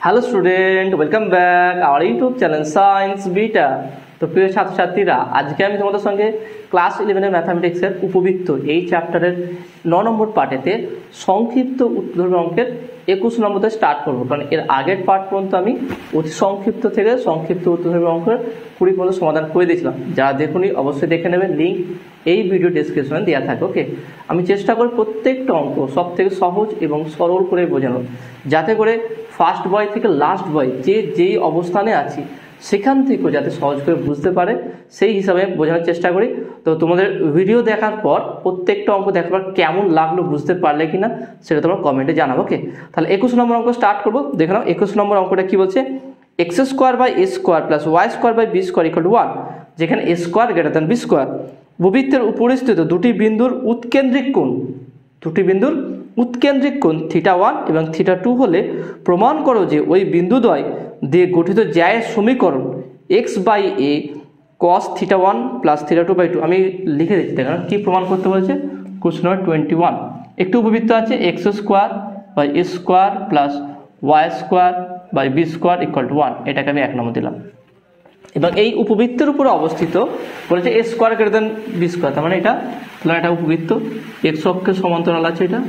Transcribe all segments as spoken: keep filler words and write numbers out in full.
Hello student, welcome back our YouTube channel science beta. তো প্রিয় ছাত্রছাত্রীরা, আজকে আমি তোমাদের সঙ্গে ক্লাস ইলেভেনের ম্যাথামেটিক্সের উপবৃত্ত এই চ্যাপ্টারের ন নম্বর পার্টেতে সংক্ষিপ্ত উত্তরধর্মী অঙ্কের একুশ নম্বরতে স্টার্ট করবো। কারণ এর আগের পার্ট পর্যন্ত আমি অতি সংক্ষিপ্ত থেকে সংক্ষিপ্ত উত্তরধর্মী অঙ্কের কুড়ি পর্যন্ত সমাধান করে দিয়েছিলাম। যারা দেখুনি অবশ্যই দেখে নেবেন, লিঙ্ক এই ভিডিও ডেসক্রিপশনে দেওয়া থাকে। ওকে, আমি চেষ্টা করি প্রত্যেকটা অঙ্ক সব থেকে সহজ এবং সরল করে বোঝানো, যাতে করে ফার্স্ট বয় থেকে লাস্ট বয় যে যেই অবস্থানে আছি সেখান থেকেও যাতে সহজ করে বুঝতে পারে সেই হিসাবে বোঝানোর চেষ্টা করি। তো তোমাদের ভিডিও দেখার পর প্রত্যেকটা অঙ্ক দেখার পর কেমন লাগলো, বুঝতে পারলে কি না সেটা তোমরা কমেন্টে জানাবো। ওকে, তাহলে একুশ নম্বর অঙ্ক স্টার্ট করবো। দেখে নাও একুশ নম্বর অঙ্কটা কি বলছে। X square by A square plus Y square by B square equal to one, যেখানে a square greater than b square. উপবৃত্তের উপরিস্থিত দুটি বিন্দুর উৎকেন্দ্রিক কোণ দুটি বিন্দুর উৎকেন্দ্রিক কোণ থিটা ওয়ান এবং থিটা টু হলে প্রমাণ করো যে ওই বিন্দুদ্বয় দিয়ে গঠিত জ্যায়ের সমীকরণ x by A cos theta one plus theta two by two. আমি লিখে দিচ্ছি, দেখেন কী প্রমাণ করতে বলেছে। কোশ্চেন নাম্বার টোয়েন্টি ওয়ান, একটি উপবৃত্ত আছে x square by A square plus Y square by B square equal to one. এটাকে আমি এক নম্বর দিলাম। এবং এই উপবৃত্তের উপরে অবস্থিত বলেছে a square greater than b square, তার মানে এটা তাহলে এটা উপবৃত্ত এক্স অক্ষের সমান্তরাল আছে এটা।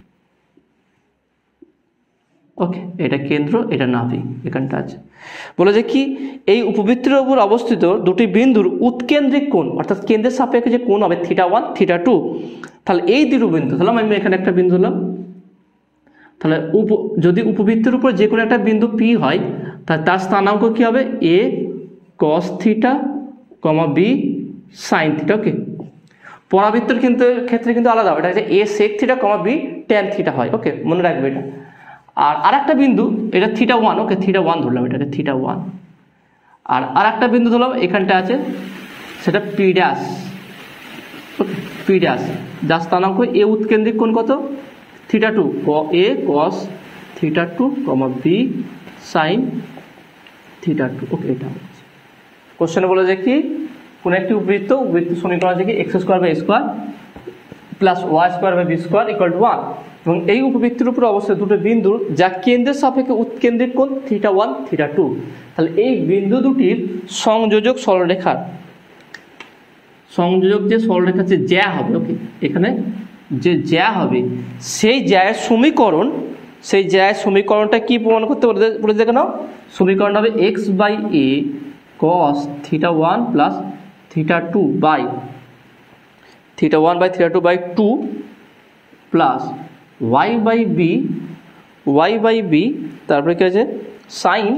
ওকে, এটা কেন্দ্র, এটা নাভি, এখানটা আছে। বলেছে কি এই উপবৃত্তের উপর অবস্থিত দুটি বিন্দুর উৎকেন্দ্রিক কোণ, অর্থাৎ কেন্দ্রের সাপেক্ষে যে কোণ হবে থিটা ওয়ান থিটা টু। তাহলে এই দুটো বিন্দু, তাহলে আমি এখানে একটা বিন্দু দিলাম। তাহলে উপ যদি উপবৃত্তের উপর যে কোনো একটা বিন্দু পি হয়, তাহলে তার স্থানাঙ্ক কি হবে a cos theta comma b sine theta. Okay, পরাবৃত্তের কিন্তু ক্ষেত্রে কিন্তু আলাদা, এটা হচ্ছে a sec theta comma b tan theta হয়। ওকে, মনে রাখবে এটা। আর আর একটা বিন্দু এটা theta one, okay theta one ধরলাম, এটাকে থিটা ওয়ান। আর আর একটা বিন্দু ধরলাম এখানটা আছে, সেটা P dash. Okay, P dash, যার স্থানাঙ্ক এ উৎকেন্দ্রিক কোণ কত theta two, a cos theta two comma b sine theta two. Okay, এটা হচ্ছে কোশ্চেনে বলে যে কি কোন একটি উপবৃত্ত উপবৃত্ত সমীকরণ আছে কি x square by square plus Y square by B square equal to one, এবং এই উপবৃত্তির উপর অবস্থিত দুটো বিন্দুর যা কেন্দ্রের সাপেক্ষে উৎকেন্দ্রিক কোণ থিটা ওয়ান থিটা টু। তাহলে এই বিন্দু দুটির সংযোজক সরলরেখার সংযোজক যে সরলরেখা যে জ্যা হবে, ওকে এখানে যে জ্যা হবে সেই জ্যায়ের সমীকরণ সেই জ্যায়ের সমীকরণটা কি প্রমাণ করতে বলে দেখে নাও। সমীকরণটা হবে x by A cos theta one plus theta two by theta one by theta two by two plus Y by b y by b তারপরে কি আছে sine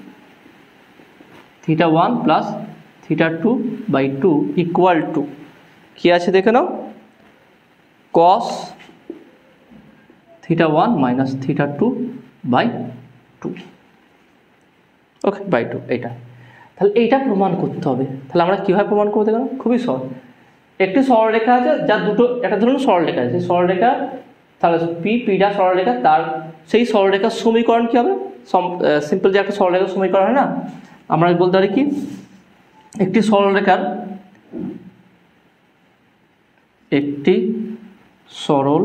theta one plus theta two by two equal to কি আছে দেখে নাও cos theta one minus theta two by two. Okay, by two. এটা তাহলে এইটা প্রমাণ করতে হবে। তাহলে আমরা কীভাবে প্রমাণ করতে গেলাম, খুবই সহজ। একটি সরলরেখা আছে যার দুটো, একটা ধরুন সরলরেখা আছে, সেই সরলরেখা তাহলে পি পিডা সরলরেখা, তার সেই সরলরেখার সমীকরণ কী হবে। সিম্পল যে একটা সরলরেখার সমীকরণ হয় না, আমরা বলতে পারি কি একটি সরলরেখার একটি সরল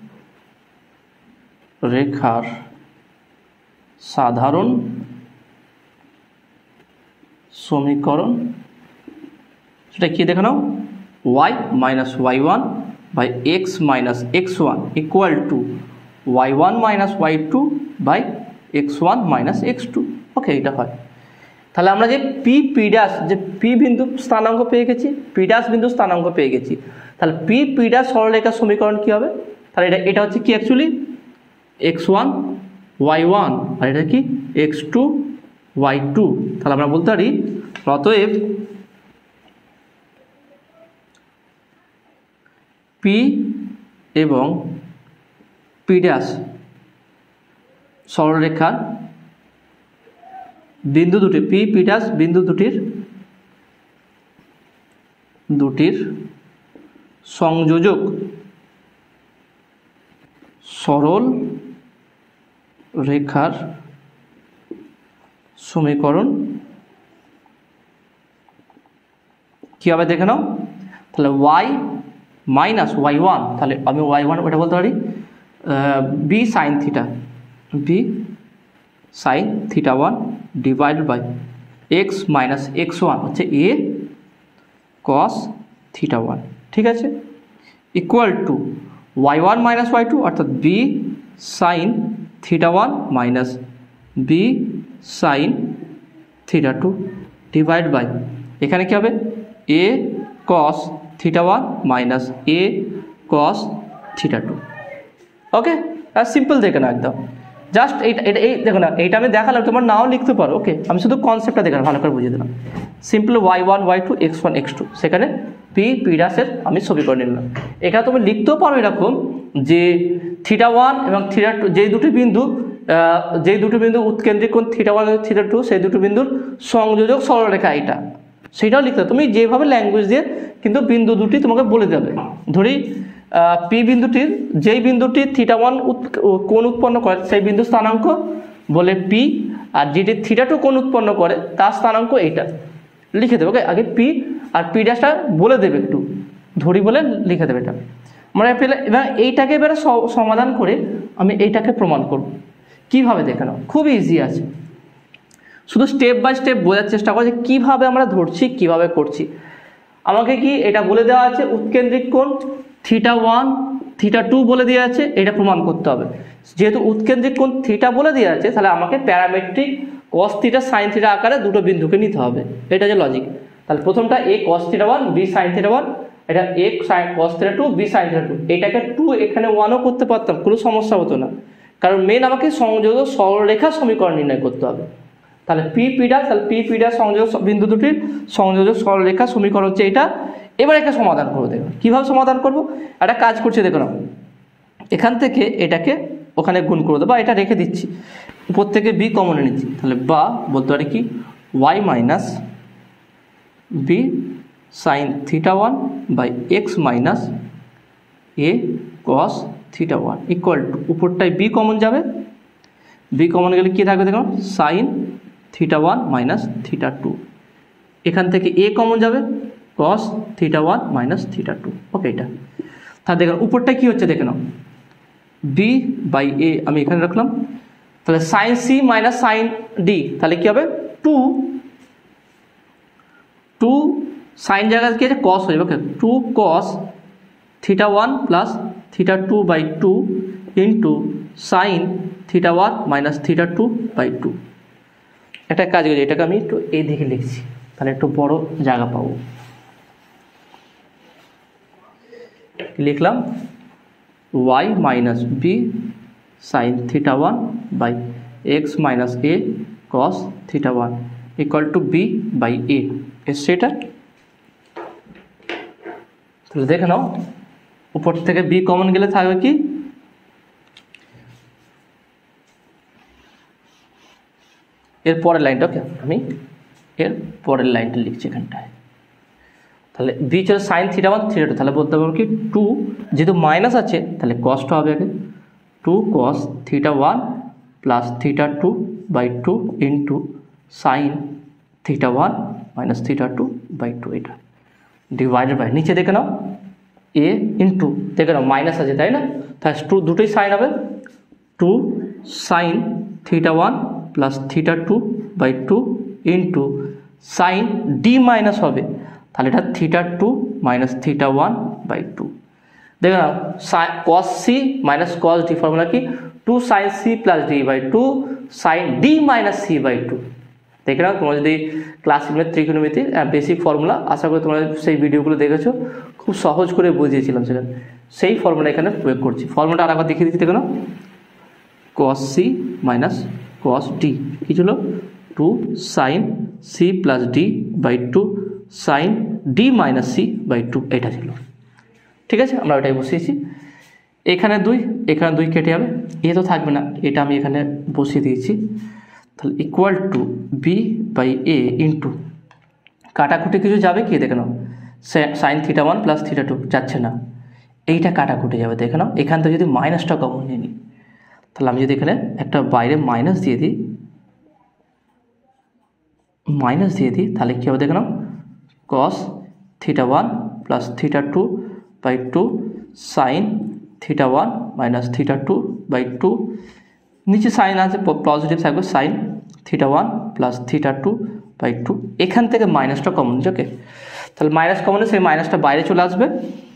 রেখার সাধারণ সমীকরণ, সেটা কি দেখে নাও y minus y one by x minus x one equal to y one minus Y two by x one minus x two. Okay, এটা হয়। তাহলে আমরা যে পি পি ড্যাশ যে পি বিন্দু স্থানাঙ্ক পেয়ে গেছি, পি ড্যাশ বিন্দু স্থানাঙ্ক পেয়ে গেছি, তাহলে পি পি ড্যাশ সরলরেখার সমীকরণ কি হবে। তাহলে এটা এটা হচ্ছে কি actually x one Y one আর এটা কি এক্স টু ওয়াই টু। তাহলে আমরা বলতে পারি অতএব পি এবং পি ড্যাশ সরলরেখার বিন্দু দুটি পি পি ড্যাশ বিন্দু দুটির দুটির সংযোজক সরল রেখার সমীকরণ কি হবে দেখে নাও। তাহলে ওয়াই মাইনাস ওয়াই ওয়ান, তাহলে আমি ওয়াই ওয়ান ওটা বলতে পারি b sine theta, b sine theta one divide by x minus x one হচ্ছে এ কস থিটা ওয়ান, ঠিক আছে, equal to y one minus Y two অর্থাৎ B sine theta one minus b sine theta two divide by এখানে কী হবে a cos theta one minus a cos theta two. Okay, আর simple দেখে না একদম, জাস্ট এইটা এটা এই দেখো না, এইটা আমি দেখালাম, তোমার নাও লিখতে পারো। ওকে, আমি শুধু কনসেপ্টটা দেখালাম, ভালো করে বুঝিয়ে দিলাম। Simple y one y two x one x two, সেখানে পি পি ড্যাশের আমি ছবি করে নিলাম। এখানে তুমি লিখতেও পারো এরকম যে থিটা ওয়ান এবং থিটা টু যেই দুটি বিন্দু যেই দুটো বিন্দু উৎকেন্দ্রিক কোণ থিটা ওয়ান এবং থিটা টু সেই দুটো বিন্দুর সংযোজক সরলরেখা এটা, সেটাও লিখতে তুমি যেভাবে ল্যাঙ্গুয়েজ দিয়ে কিন্তু বিন্দু দুটি তোমাকে বলে দেবে। ধরি পি বিন্দুটির যেই বিন্দুটি থিটা ওয়ান কোণ উৎপন্ন করে সেই বিন্দু স্থানাঙ্ক বলে পি, আর যেটি থিটা টু কোণ উৎপন্ন করে তার স্থানাঙ্ক এইটা লিখে দেবে। ওকে, আগে পি আর পি ড্যাশটা বলে দেবে, একটু ধরি বলে লিখে দেবে এটা মানে পেলে। এবার এইটাকে এবারে সমাধান করে আমি এইটাকে প্রমাণ করব। কীভাবে দেখে নাও, খুব ইজি আছে, শুধু স্টেপ বাই স্টেপ বোঝার চেষ্টা করো যে কীভাবে আমরা ধরছি কীভাবে করছি। আমাকে কি এটা বলে দেওয়া আছে উৎকেন্দ্রিক কোণ থিটা ওয়ান থিটা টু বলে দেওয়া আছে, এটা প্রমাণ করতে হবে। যেহেতু উৎকেন্দ্রিক কোণ থিটা বলে দেওয়া আছে তাহলে আমাকে parametric cos theta sine theta আকারে দুটো বিন্দুকে নিতে হবে, এটা যে লজিক। তাহলে প্রথমটা a cos theta one b sine theta one, এটা a sine cos theta two b sine theta two, এটাকে টু এখানে ওয়ানও করতে পারতাম, কোনো সমস্যা হতো না, কারণ মেন আমাকে সংযোগ সরলরেখা সমীকরণ নির্ণয় করতে হবে। তাহলে পি পি ড্যাশ, তাহলে পি পি ড্যাশ সংযোগ বিন্দু দুটির সংযোজক সরলরেখা সমীকরণ হচ্ছে এটা। এবার একটা সমাধান করবো, দেখো কীভাবে সমাধান করবো। একটা কাজ করছে দেখো না, এখান থেকে এটাকে ওখানে গুণ করে দেবো, বা এটা রেখে দিচ্ছি, উপর থেকে বি কমনে নিচ্ছি, তাহলে বা বলতে পারি কি y minus b sine theta one by x minus a cos theta one equal to উপরটায় বি কমন যাবে, বি কমন গেলে কী থাকবে দেখো sine theta one minus theta two, এখান থেকে এ কমন যাবে cos theta one minus theta two. Okay, এটা তাহলে দেখুন উপরটা কী হচ্ছে দেখে নাও বি বাই এ আমি এখানে রাখলাম, তাহলে sine C minus sine D, তাহলে কী হবে টু টু সাইন জায়গায় কী আছে কস হয়ে যাবে। Okay, two cos theta one plus theta two by two into sine theta one minus theta two by two. একটা কাজ করি, এটাকে আমি একটু এই দিকে লিখছি, তাহলে একটু বড় জায়গা পাবো। লিখলাম y minus b sine theta one by x minus a cos theta one equal to b by a এসছে এটা। তাহলে দেখে নাও উপর থেকে বি কমন গেলে থাকবে কি এর পরের লাইনটা। ওকে, আমি এর পরের লাইনটা লিখছি এখানটায়। তাহলে বি ছিল sine theta one theta two, তাহলে বলতে পারবো কি টু, যেহেতু মাইনাস আছে তাহলে কসটা হবে আগে two cos theta one plus theta two by two into sine theta one minus theta two by two, এটা ডিভাইডেড বাই নিচে দেখে নাও এ ইন্টু দেখে নাও মাইনাস আছে তাই না, তাহলে টু দুটোই সাইন হবে two sine theta one plus theta two by two into sine D minus হবে, তাহলে এটা theta two minus theta one by two. দেখে নাও cos C minus cos D formula কি two sine C plus D by two sine D minus C by two. দেখে নাও তোমরা যদি ক্লাস ইলেভেনের ত্রিকোণমিতির বেসিক ফর্মুলা আশা করি তোমরা সেই ভিডিওগুলো দেখেছো, খুব সহজ করে বুঝিয়েছিলাম সেখানে, সেই ফর্মুলা এখানে প্রয়োগ করছি। ফর্মুলাটা আরেকবার দেখিয়ে দিচ্ছি, দেখে নাও cos C minus cos D কী ছিল two sine C plus D by two sine D minus C by two, এটা ছিল। ঠিক আছে, আমরা ওটাই বসিয়েছি। এখানে দুই এখানে দুই কেটে যাবে, এ তো থাকবে না, এটা আমি এখানে বসিয়ে দিয়েছি। তাহলে equal to b by a into কাটাকুটি কিছু যাবে কি দেখে নাও sine theta one plus theta two যাচ্ছে না, এইটা কাটাকুটি যাবে দেখে নাও। এখান থেকে যদি মাইনাসটা কমন নিয়ে নিই তাহলে আমি যদি এখানে একটা বাইরে মাইনাস দিয়ে দিই মাইনাস দিয়ে দিই তাহলে কী হবে দেখে নাও cos theta one plus theta two by two sine theta one minus theta two by two নিচে সাইন আছে, পজিটিভ থাকবে sine theta one plus theta two by two. এখান থেকে মাইনাসটা কমন, ওকে, তাহলে মাইনাস কমনে সেই মাইনাসটা বাইরে চলে আসবে।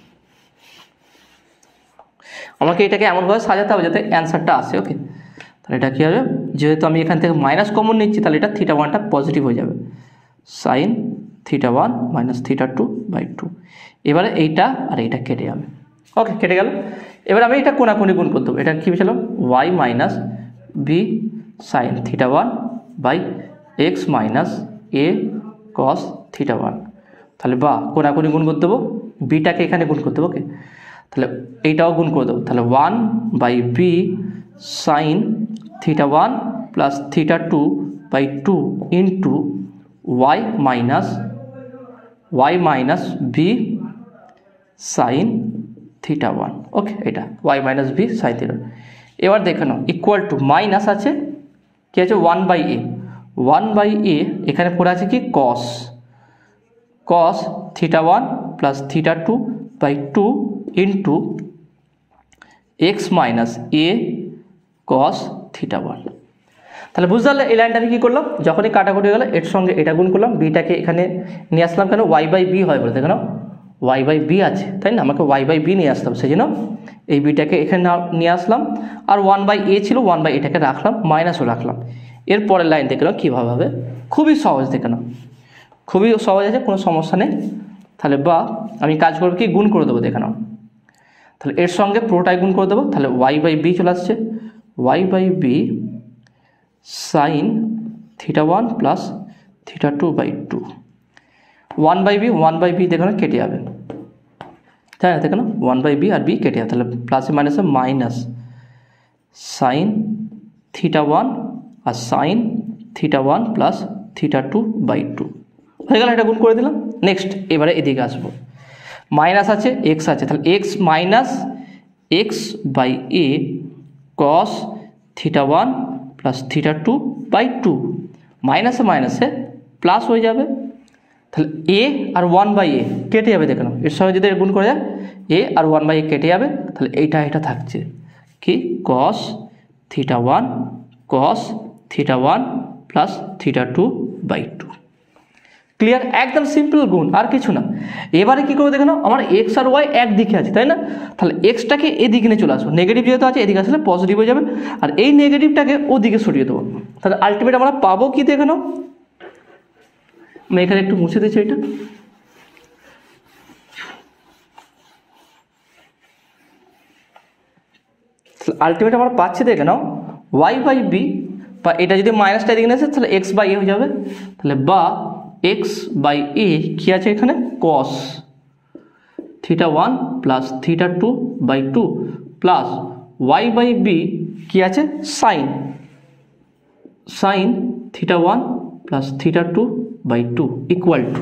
আমাকে এটাকে এমনভাবে সাজাতে হবে যাতে অ্যান্সারটা আসে, ওকে। তাহলে এটা কী হবে, যেহেতু আমি এখান থেকে মাইনাস কমন নিচ্ছি তাহলে এটা থিটা ওয়ানটা পজিটিভ হয়ে যাবে, sine theta one minus theta two by two. এবারে এইটা আর এইটা কেটে যাবে, ওকে, কেটে গেল। এবার আমি এটা কোনাকুনি গুণ করতে হবে, এটা কী ছিল, y minus b sine theta one by x minus a cos theta one. তাহলে বা কোনাকুনি গুণ করতে দেবো, বিটাকে এখানে গুণ করতে হবে, ওকে। তাহলে এইটাও গুণ করে দেবো, তাহলে one by b sine theta one plus theta two by two into y minus y minus b sine theta one, okay, এটা y minus b sine theta. এবার দেখে নাও ইকুয়াল টু মাইনাস আছে কি আছে, one by a, one by a এখানে পড়ে আছে কি cos, cos theta one plus theta two by two into x minus a cos theta one. তাহলে বুঝতে পারলে এই লাইনটা আমি কী করলাম, যখনই কাটাকুটি গেলো এর সঙ্গে এটা গুণ করলাম, বিটাকে এখানে নিয়ে আসলাম, কেন ওয়াই বাই বি হয় বলে, দেখো ওয়াই বাই বি আছে তাই না, আমাকে ওয়াই বাই বি নিয়ে আসলাম, সেই জন্য এই বিটাকে এখানে নিয়ে আসলাম। আর ওয়ান বাই এ ছিল, ওয়ান বাই এটাকে রাখলাম, মাইনাসও রাখলাম। এর পরের লাইন দেখে নাও কীভাবে হবে, খুবই সহজ, দেখে নাও খুবই সহজ আছে, কোনো সমস্যা নেই। তাহলে বা আমি কাজ করবো কি, গুণ করে দেবো, দেখে নাও। তাহলে এর সঙ্গে পুরোটাই গুণ করে দেবো, তাহলে ওয়াই বাই বি চলে আসছে, y by b sine theta one plus theta two by two, one by b one by b দেখো না কেটে যাবে, তাই না, দেখো না ওয়ান বাই বি আর বি কেটে যাবে, তাহলে প্লাসে মাইনাসে মাইনাস সাইন থিটা ওয়ান আর sine theta one plus theta two by two হয়ে গেল, এটা গুণ করে দিলাম। নেক্সট এবারে এদিকে আসবো, মাইনাস আছে এক্স আছে, তাহলে x minus x by A cos theta one plus theta two by two, মাইনাসে মাইনাসে প্লাস হয়ে যাবে, তাহলে এ আর ওয়ান বাই এ কেটে যাবে, দেখো এর সঙ্গে যদি গুণ করে যায় এ আর ওয়ান বাই এ কেটে যাবে, তাহলে এইটা এটা থাকছে কি cos theta one cos theta one plus theta two by two. Clear, একদম সিম্পল গুণ, আর কিছু না। এবারে কী করবো দেখো না, আমার এক্স আর ওয়াই একদিকে আছে তাই না, তাহলে এক্সটাকে এদিকে নিয়ে চলে আসবো, নেগেটিভ যেহেতু আছে এদিকে আসলে পজিটিভ হয়ে যাবে, আর এই নেগেটিভটাকে ওদিকে সরিয়ে দেবো, তাহলে আলটিমেট আমরা পাবো কি দেখে নাও, আমি এখানে একটু মুছে দিচ্ছি এটা, আলটিমেট আমরা পাচ্ছি দেখে নাও ওয়াই বাই বি, বা এটা যদি মাইনাসটা এদিকে নিয়ে আসে তাহলে এক্স বাই এ হয়ে যাবে, তাহলে বা এক্স বাই এ কী আছে এখানে cos theta one plus theta two by two plus Y by b কী আছে sine sine theta one plus theta two by two equal to,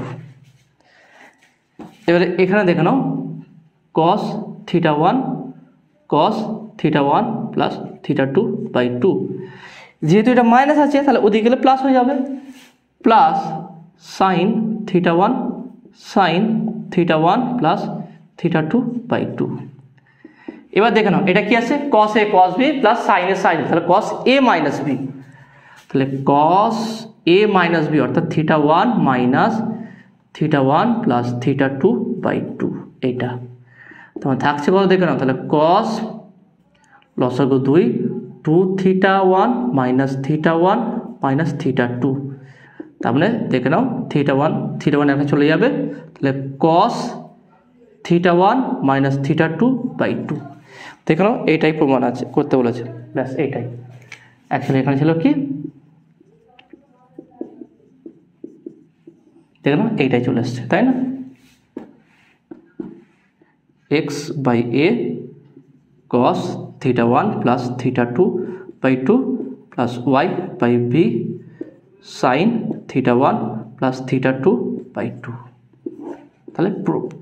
এবারে এখানে দেখে নাও cos theta one cos theta one plus theta two by two, যেহেতু এটা minus আছে তাহলে ওদিকে গেলে প্লাস হয়ে যাবে, plus sine theta one sine theta one plus theta two by two. এবার দেখে নাও এটা কি আছে cos a cos b plus sine a sine, তাহলে কস এ মাইনাস বি, তাহলে কস এ মাইনাস বি অর্থাৎ theta one minus theta one plus theta two by two, এইটা তোমার থাকছে কত দেখে নাও, তাহলে কস লসাগু দুই two theta one minus theta one minus theta two, তার মানে দেখে নাও থিটা ওয়ান থিটা ওয়ান এখানে চলে যাবে, তাহলে cos theta one minus theta two by two, দেখে নাও এইটাই প্রমাণ আছে করতে বলেছে, ব্যাস এইটাই অ্যাকচুয়ালি এখানে ছিল কি দেখে নাও এইটাই চলে এসছে তাই না, x by A cos theta one plus theta two by two plus Y by b sine theta one plus theta two by two, তাহলে প্রুভড।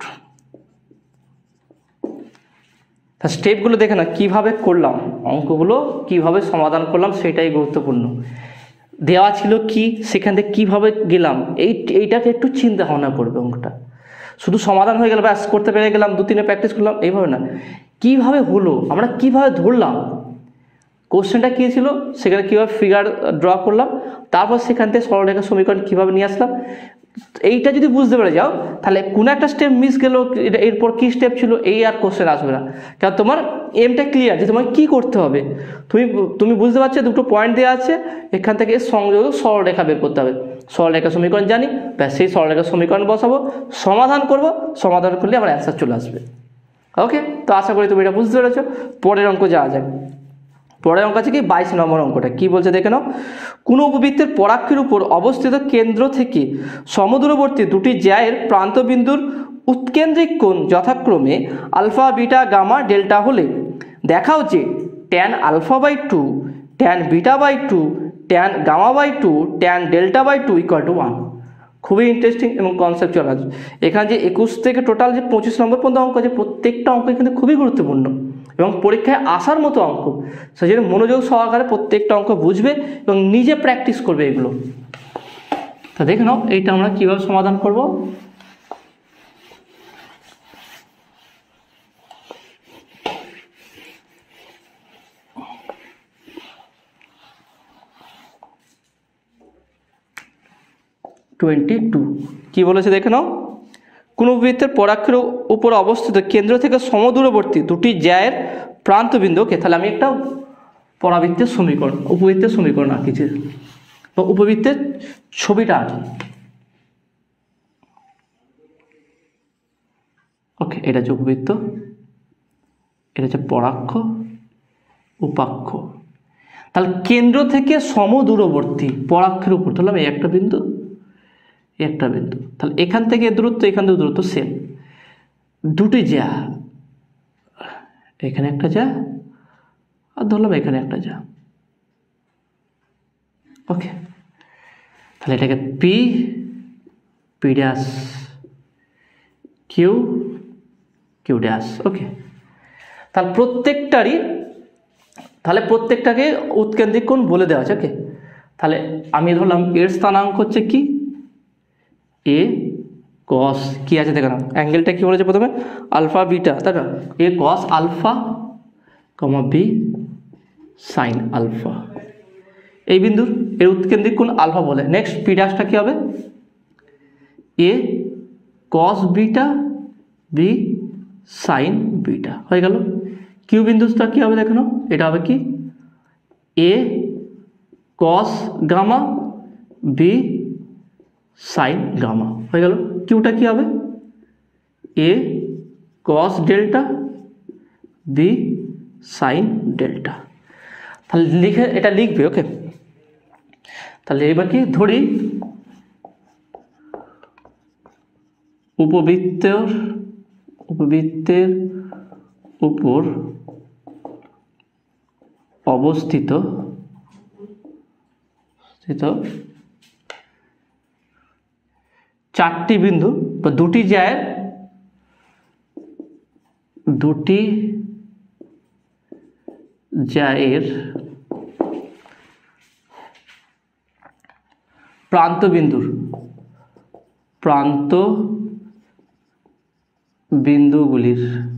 তা স্টেপগুলো দেখে না কীভাবে করলাম, অঙ্কগুলো কীভাবে সমাধান করলাম সেটাই গুরুত্বপূর্ণ, দেওয়া ছিল কি সেখান থেকে কীভাবে গেলাম এই এইটাকে একটু চিন্তা ভাবনা করবে, অঙ্কটা শুধু সমাধান হয়ে গেল ব্যাস করতে পেরে গেলাম দু তিনে প্র্যাকটিস করলাম এইভাবে না, কিভাবে হলো আমরা কিভাবে ধরলাম, কোশ্চেনটা কী ছিল, সেখানে কীভাবে ফিগার ড্র করলাম, তারপর সেখান থেকে সরলরেখার সমীকরণ কীভাবে নিয়ে আসলাম। এইটা যদি বুঝতে পেরে যাও তাহলে কোনো একটা স্টেপ মিস গেলেও এরপর কী স্টেপ ছিল এই আর কোশ্চেন আসবে না, কারণ তোমার এমটা ক্লিয়ার যে তোমাকে কী করতে হবে। তুমি তুমি বুঝতে পারছো দুটো পয়েন্ট দেওয়া আছে, এখান থেকে সংযোগ সরলরেখা বের করতে হবে। সরলরেখার সমীকরণ জানি, ব্যাস সেই সরলরেখার সমীকরণ বসাবো, সমাধান করব, সমাধান করলে আমার অ্যান্সার চলে আসবে। ওকে, তো আশা করি তুমি এটা বুঝতে পেরেছো। পরের অঙ্ক যাওয়া যায়। পরের অঙ্ক আছে কি বাইশ নম্বর অঙ্কটা কি বলছে দেখে নাও। কোনো উপবৃত্তের পরাক্ষের উপর অবস্থিত কেন্দ্র থেকে সমদূরবর্তী দুটি জ্যায়ের প্রান্তবিন্দুর উৎকেন্দ্রিক কোণ যথাক্রমে আলফা বিটা গামা ডেল্টা হলে দেখাও যে tan alpha by two, tan beta by two, tan gamma by two, tan delta by two equal to one. খুবই ইন্টারেস্টিং এবং কনসেপচুয়াল আছে। এখানে যে একুশ থেকে টোটাল যে পঁচিশ নম্বর পর্যন্ত অঙ্ক আছে, প্রত্যেকটা অঙ্ক কিন্তু খুবই গুরুত্বপূর্ণ এবং পরীক্ষায় আসার মতো অঙ্ক। সেই জন্য মনোযোগ সহকারে প্রত্যেকটা অঙ্ক বুঝবে এবং নিজে প্র্যাকটিস করবে এগুলো। তা দেখে নাও এইটা আমরা কীভাবে সমাধান করব। টোয়েন্টি টু কী বলেছে দেখে নাও। কোন উপবৃত্তের পরাক্ষের উপর অবস্থিত কেন্দ্র থেকে সমদূরবর্তী দুটি জ্যায়ের প্রান্তবিন্দু, ওকে তাহলে আমি একটা পরাবৃত্তের সমীকরণ উপবৃত্তের সমীকরণ আঁকিছি বা উপবৃত্তের ছবিটা আঁকি। ওকে, এটা হচ্ছে উপবৃত্ত, এটা হচ্ছে পরাক্ষ, উপাক্ষ। তাহলে কেন্দ্র থেকে সমদূরবর্তী পরাক্ষের উপর ধরলাম এই একটা বিন্দু, একটা বিন্দু, তাহলে এখান থেকে দূরত্ব এখান থেকে দূরত্ব সেম, দুটি জ্যা, এখানে একটা জ্যা আর ধরলাম এখানে একটা জ্যা। ওকে, তাহলে এটাকে P P dash, Q Q dash. Okay, তাহলে প্রত্যেকটারই তাহলে প্রত্যেকটাকে উৎকেন্দ্রিক কোণ বলে দেওয়া আছে। ওকে, তাহলে আমি ধরলাম এর স্থানাঙ্ক হচ্ছে কি এ কস, কি আছে দেখো না অ্যাঙ্গেলটা কি বলেছে প্রথমে আলফা বিটা, তাই না, a cos alpha comma b sine alpha, এই বিন্দুর এর উৎকেন্দ্রিক কোণ আলফা বলে। নেক্সট পি ড্যাশটা কি হবে a cos beta b sine beta, হয়ে গেল। কিউ বিন্দুটা কি হবে দেখো না, এটা হবে কি এ cos gamma b sine gamma, হয়ে গেল। কিউটা কি হবে a cos delta b sine delta. তাহলে লিখে এটা লিখবে। ওকে, তাহলে এবার কি ধরি উপবৃত্তের উপবৃত্তের উপর অবস্থিত চারটি বিন্দু বা দুটি জ্যায়ের দুটি জ্যায়ের প্রান্ত বিন্দুর প্রান্ত বিন্দুগুলির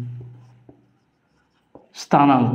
স্থানাঙ্ক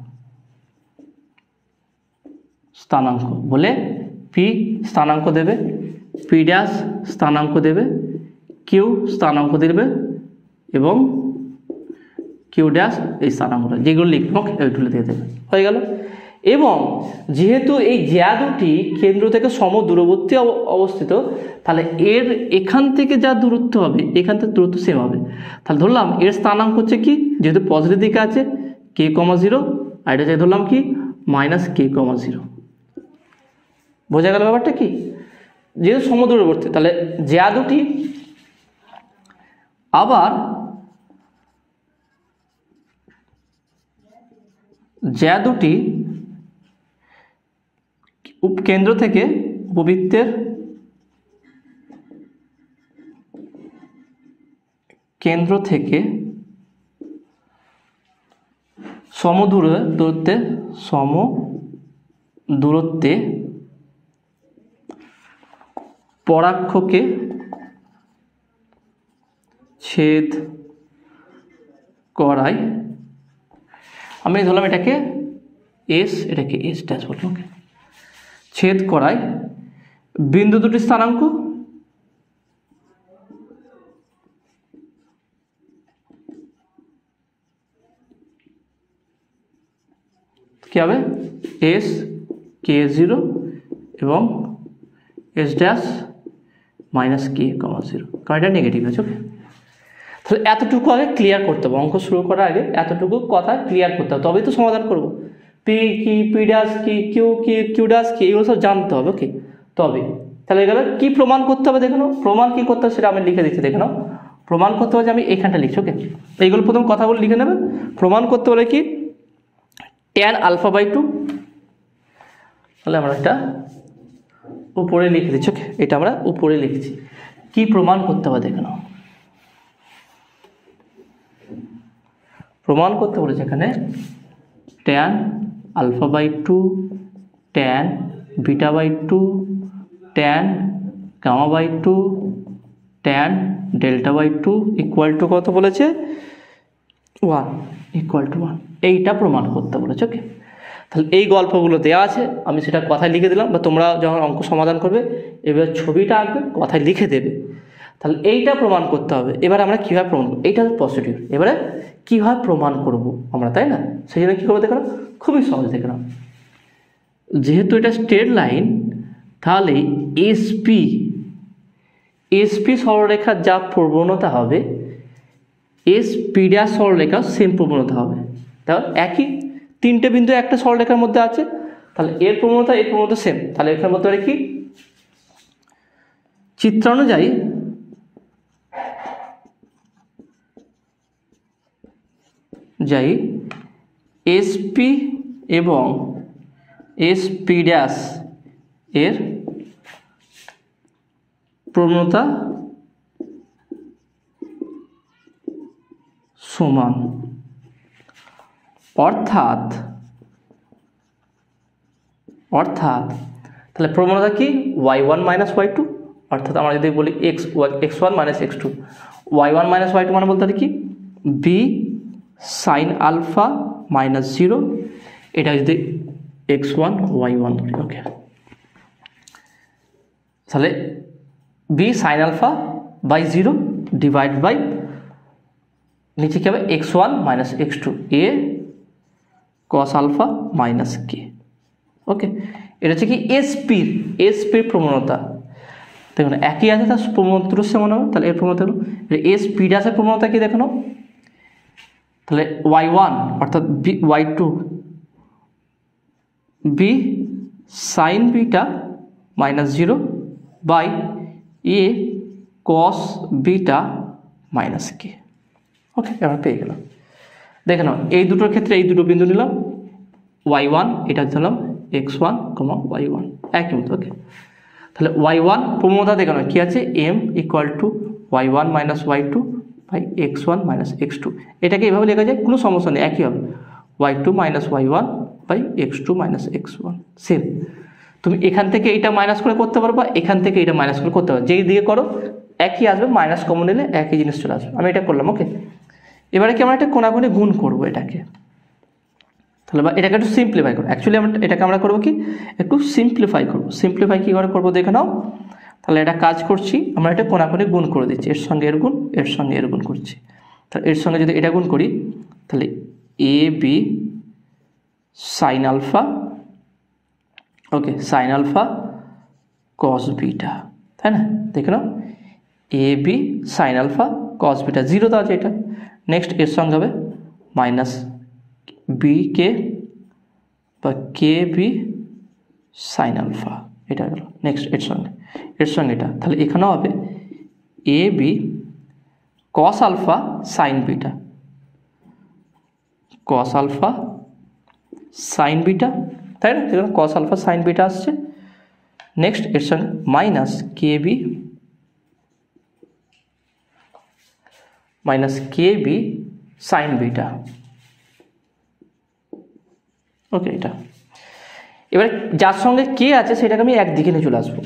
স্থানাঙ্ক বলে পি স্থানাঙ্ক দেবে, পি ড্যাশ স্থানাঙ্ক দেবে, কিউ স্থানাঙ্ক দেবে এবং কিউ ড্যাশ এই স্থানাঙ্কটা যেগুলো লিখবো ওইগুলো দিয়ে দেবে, হয়ে গেল। এবং যেহেতু এই জ্যা দুটি কেন্দ্র থেকে সমদূরবর্তী অবস্থিত, তাহলে এর এখান থেকে যা দূরত্ব হবে এখান থেকে দূরত্ব সেম হবে। তাহলে ধরলাম এর স্থানাঙ্ক হচ্ছে কি, যেহেতু পজিটিভ দিকে আছে কে কমা জিরো, আর এটা ধরলাম কি মাইনাস কে কমা জিরো। বোঝা গেল ব্যাপারটা কি, যেহেতু সমদূরবর্তী তাহলে জ্যা দুটি আবার জ্যা দুটি কেন্দ্র থেকে উপবৃত্তের কেন্দ্র থেকে সমদূরে দূরত্বে সম দূরত্বে পরাক্ষকে ছেদ করায়, আমি ধরলাম এটাকে এস, এটাকে এস ড্যাশ বলবো। ওকে, ছেদ করায় বিন্দু দুটি স্থানাঙ্ক কি হবে? এস কে জিরো এবং S dash minus k comma zero, কারণ এটা নেগেটিভ আছে। ওকে, তাহলে এতটুকু আগে ক্লিয়ার করতে হবে, অঙ্ক শুরু করার আগে এতটুকু কথা ক্লিয়ার করতে হবে, তবেই তো সমাধান করব। পি কি, পি ড্যাশ কি, কিউ কি, কিউ ড্যাশ কি, এগুলো সব জানতে হবে। ওকে, তবে তাহলে এগুলো কি প্রমাণ করতে হবে দেখে নাও। প্রমাণ কি করতে হবে সেটা আমি লিখে দিচ্ছি, দেখে নাও। প্রমাণ করতে হবে যে আমি এখানটা লিখছি। ওকে, এইগুলো প্রথম কথাগুলো লিখে নেবে। প্রমাণ করতে হলে কি, ট্যান আলফা বাই টু, তাহলে আমরা এটা উপরে লিখে দিচ্ছি। ওকে, এটা আমরা উপরে লিখছি। কি প্রমাণ করতে হবে দেখে নাও। প্রমাণ করতে বলেছে এখানে tan alpha by two, tan beta by two, tan gamma by two, tan delta by two equal to কত বলেছে? One, equal to one. এইটা প্রমাণ করতে বলেছে। ওকে, তাহলে এই গল্পগুলো দেওয়া আছে, আমি সেটা কথায় লিখে দিলাম, বা তোমরা যখন অঙ্ক সমাধান করবে এবার ছবিটা আঁকবে, কথায় লিখে দেবে। তাহলে এইটা প্রমাণ করতে হবে। এবার আমরা কীভাবে প্রমাণ করবো? এইটা পজিটিভ, এবারে কীভাবে প্রমাণ করব আমরা, তাই না? সেই জন্য কী করবো দেখো, খুবই সহজ দেখে নাও। যেহেতু এটা স্ট্রেট লাইন, তাহলে এসপি এসপি সরলরেখার যা প্রবণতা হবে, এসপি ড্যাশ সরলরেখার সেম প্রবণতা হবে। তাহলে একই তিনটে বিন্দু একটা সরলরেখার মধ্যে আছে, তাহলে এর প্রবণতা এর প্রবণতা সেম। তাহলে এখানে বলতে পারে কি, চিত্রানুযায়ী যাই এসপি এবং এসপি ড্যাশ এর প্রবণতা সমান, অর্থাৎ অর্থাৎ তাহলে প্রবণতা কি, y one minus Y two, অর্থাৎ আমরা যদি বলি x x one minus x two, y one minus Y two মানে বলতে পারি কি, b sine alpha minus zero, এটা যদি এক্স ওয়ান ওয়াই ওয়ান ধরি। ওকে, তাহলে b sine alpha by zero divide by নিচে কি হবে, x one minus x two, a cos alpha minus k. Okay, এটা হচ্ছে কি এসপির এসপির প্রবণতা। দেখুন একই আছে, তার প্রবণতা সমান হবে। তাহলে এর প্রবণতা হলো এস পি ড্যাশের প্রবণতা কি দেখো, তাহলে ওয়াই ওয়ান অর্থাৎ b y two b sine beta minus zero by A cos beta minus k. Okay, আমরা পেয়ে গেলাম। দেখে নাও, এই দুটোর ক্ষেত্রে এই দুটো বিন্দু নিলাম, ওয়াই ওয়ান এটা ধরলাম x one comma y one, একই মতো। ওকে, তাহলে ওয়াই ওয়ান প্রবণতা দেখে নাও কি আছে, m equal to y one minus Y two by x one minus x two. এটাকে এভাবে লেখা যায়, কোনো সমস্যা নেই, একই হবে, y two minus y one by x two minus x one. Same, তুমি এখান থেকে এটা মাইনাস করে করতে পারবা, এখান থেকে এটা মাইনাস করে করতে পারবে, যেই দিকে করো একই আসবে, মাইনাস কমন নিলে একই জিনিস চলে আসবে। আমি এটা করলাম। ওকে, এবারে কি আমরা একটা কোণাকুণি গুণ করবো এটাকে, তাহলে বা এটাকে একটু সিম্পলিফাই করবো। অ্যাকচুয়ালি আমরা এটাকে আমরা করবো কি, একটু সিম্পলিফাই করবো। সিম্পলিফাই কী করে করবো দেখে নাও। তাহলে এটা কাজ করছি, আমরা এটা কোণাকুণি গুণ করে দিচ্ছি, এর সঙ্গে এর গুণ, এর সঙ্গে এর গুণ করছি। তাহলে এর সঙ্গে যদি এটা গুণ করি, তাহলে a b sine alpha, okay sine alpha cos beta, তাই না? দেখে নাও, a b sine alpha cos beta, zero তো আছে এটা। নেক্সট এর সঙ্গে হবে মাইনাস বি কে বা কে বি সাইন আলফা, এটা গেল। নেক্সট এর সঙ্গে এর সঙ্গে এটা, তাহলে এখানেও হবে a b cos alpha sine beta, cos alpha sine beta, তাই না? এখানে কস আলফা সাইন বিটা আসছে। নেক্সট এর সঙ্গে minus k b minus k b sine beta. Okay, এটা এবার যার সঙ্গে কে আছে সেটাকে আমি একদিকে নিয়ে চলে আসবো,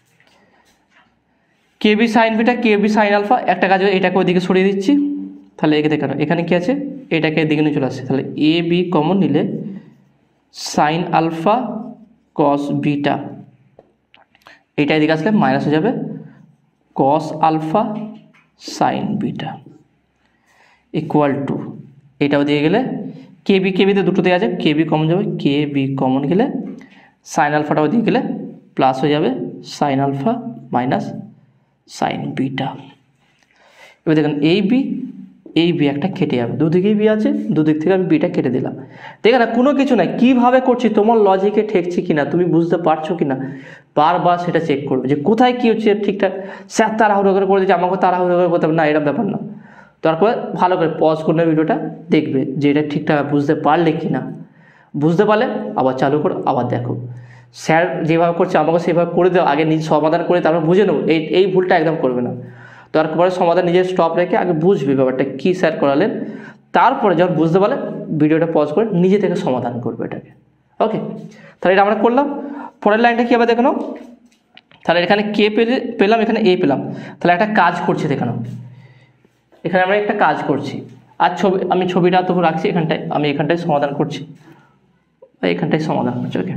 k b sine beta k b sine alpha. একটা কাজ এটাকে ওইদিকে সরিয়ে দিচ্ছি, তাহলে একে দেখানো এখানে কি আছে, এটাকে এদিকে নিয়ে চলে আসছে। তাহলে এ বি কমন নিলে সাইন আলফা কস বিটা, এটা এদিকে আসলে মাইনাস হয়ে যাবে cos alpha sine beta equal to, এটাও দিয়ে গেলে কে বি কে বিতে দুটো দেওয়া আছে, কে বি কমন যাবে, কে বি কমন গেলে সাইন আলফাটাও দিয়ে গেলে প্লাস হয়ে যাবে sine alpha minus sine beta. এবার দেখুন এই বি এই বি একটা কেটে যাবে, দুদিকেই বি আছে, দুদিক থেকে আমি বিটা কেটে দিলাম। দেখে না কোনো কিছু নাই, কীভাবে করছি তোমার লজিকে ঠেকছি কিনা, তুমি বুঝতে পারছো কিনা, বারবার সেটা চেক করবে যে কোথায় কী হচ্ছে ঠিকঠাক। স্যার তাড়াহুড়ো করে করে দিচ্ছে, আমাকে তাড়াহুড়ো করে করতে হবে না, এরকম ব্যাপার না। তারপর ভালো করে পজ করে ভিডিওটা দেখবে যে এটা ঠিকঠাক বুঝতে পারলে কি না, বুঝতে পারলে আবার চালু করো, আবার দেখো। স্যার যেভাবে করছে আমাকে সেভাবে করে দাও, আগে নিজে সমাধান করে তারপর বুঝে নেবো, এই এই ভুলটা একদম করবে না। তারপরে সমাধান নিজের স্টপ রেখে আগে বুঝবে ব্যাপারটা কী স্যার করালেন, তারপরে যখন বুঝতে পারলে ভিডিওটা পজ করে নিজে থেকে সমাধান করবে এটাকে। ওকে, তাহলে এটা আমরা করলাম। পরের লাইনটা কী হবে দেখে নাও। তাহলে এখানে কে পেলে পেলাম, এখানে এ পেলাম। তাহলে একটা কাজ করছি দেখে নাও, এখানে আমরা একটা কাজ করছি। আর ছবি আমি ছবিটা তো রাখছি এখানটায়, আমি এখানটায় সমাধান করছি, এখানটায় সমাধান করছি। ওকে,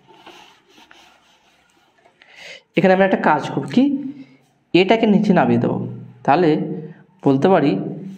এখানে আমরা একটা কাজ করব কি, এটাকে নিচে নামিয়ে দেবো। তাহলে বলতে পারি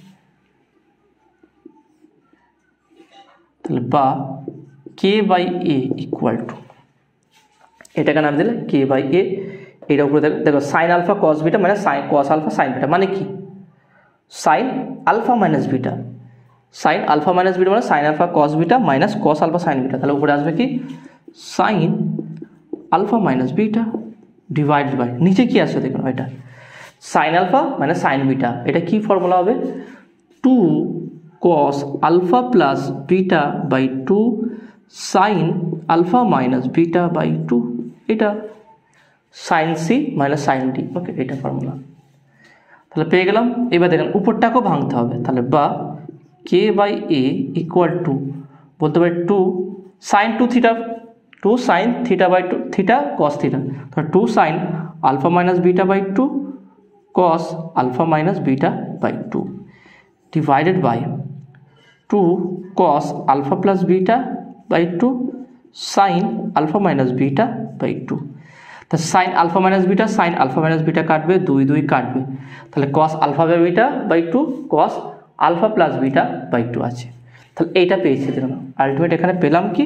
তাহলে বা কে বাই এ ইকুয়াল টু, এটাকে নাম দিলে কে বাই এ, এটা উপরে দেখো দেখো সাইন আলফা কস বিটা মানে sine cos alpha sine beta মানে কি, sine alpha minus beta, sine alpha minus beta মানে sine alpha cos beta minus cos alpha sine beta. তাহলে উপরে আসবে কি sine alpha minus beta divided by, নিচে কি আসছে দেখুন এটা সাইন আলফা মানে সাইন বিটা, এটা কি ফর্মুলা হবে two cos alpha plus beta by two sine alpha minus beta by two, এটা sine C minus sine d. Okay, এটা ফর্মুলা তাহলে পেয়ে গেলাম। এবার দেখেন উপরটাকেও ভাঙতে হবে, তাহলে বা কে বাই এ ইকুয়াল টু বলতে পারি two sine two theta, two sine theta by two theta cos theta, তাহলে two sine alpha minus beta by two cos alpha minus beta by two divided by two cos alpha plus beta by two sine alpha minus beta by two. তা sine alpha minus beta sine alpha minus beta কাটবে, দুই দুই কাটবে, তাহলে cos alpha by beta by two cos alpha plus beta by two আছে। তাহলে এইটা পেয়েছি দেখুন, আলটিমেট এখানে পেলাম কি,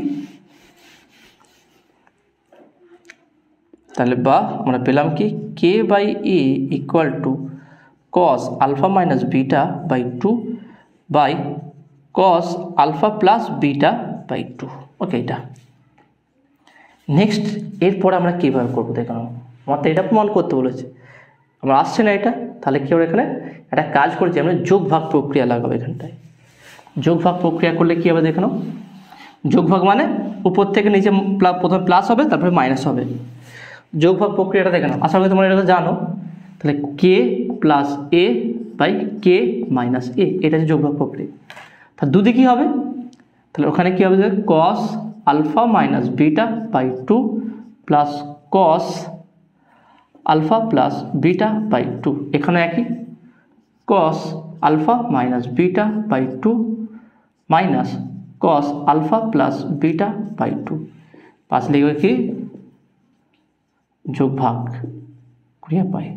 তাহলে বা আমরা পেলাম কি k by A equal to cos alpha minus beta by two by cos alpha plus beta by two. Okay, এটা নেক্সট এরপর আমরা কীভাবে করবো দেখুন, আমার তো এটা প্রমাণ করতে বলেছে, আমার আসছে না এটা, তাহলে কী হবে এখানে একটা কাজ করছি আমরা যোগ ভাগ প্রক্রিয়া লাগাবো এখানটায়। যোগ ভাগ প্রক্রিয়া করলে কী হবে দেখুন, যোগ ভাগ মানে উপর থেকে নিচে প্রথমে প্লাস হবে তারপরে মাইনাস হবে। যোগ ভাগ প্রক্রিয়াটা দেখে নাও, আশা করি তোমরা এটা জানো। তাহলে কে plus A by K minus a, এটা হচ্ছে যোগ ভাগ প্রক্রিয়া। তাহলে দুদিকে কী হবে, তাহলে ওখানে কী হবে যে cos alpha minus beta by two plus cos alpha plus beta by two, এখানে একই cos alpha minus beta by two minus cos alpha plus beta by two, পাঁচ লিখবে কি যোগ ভাগ ক্রিয়া পাই।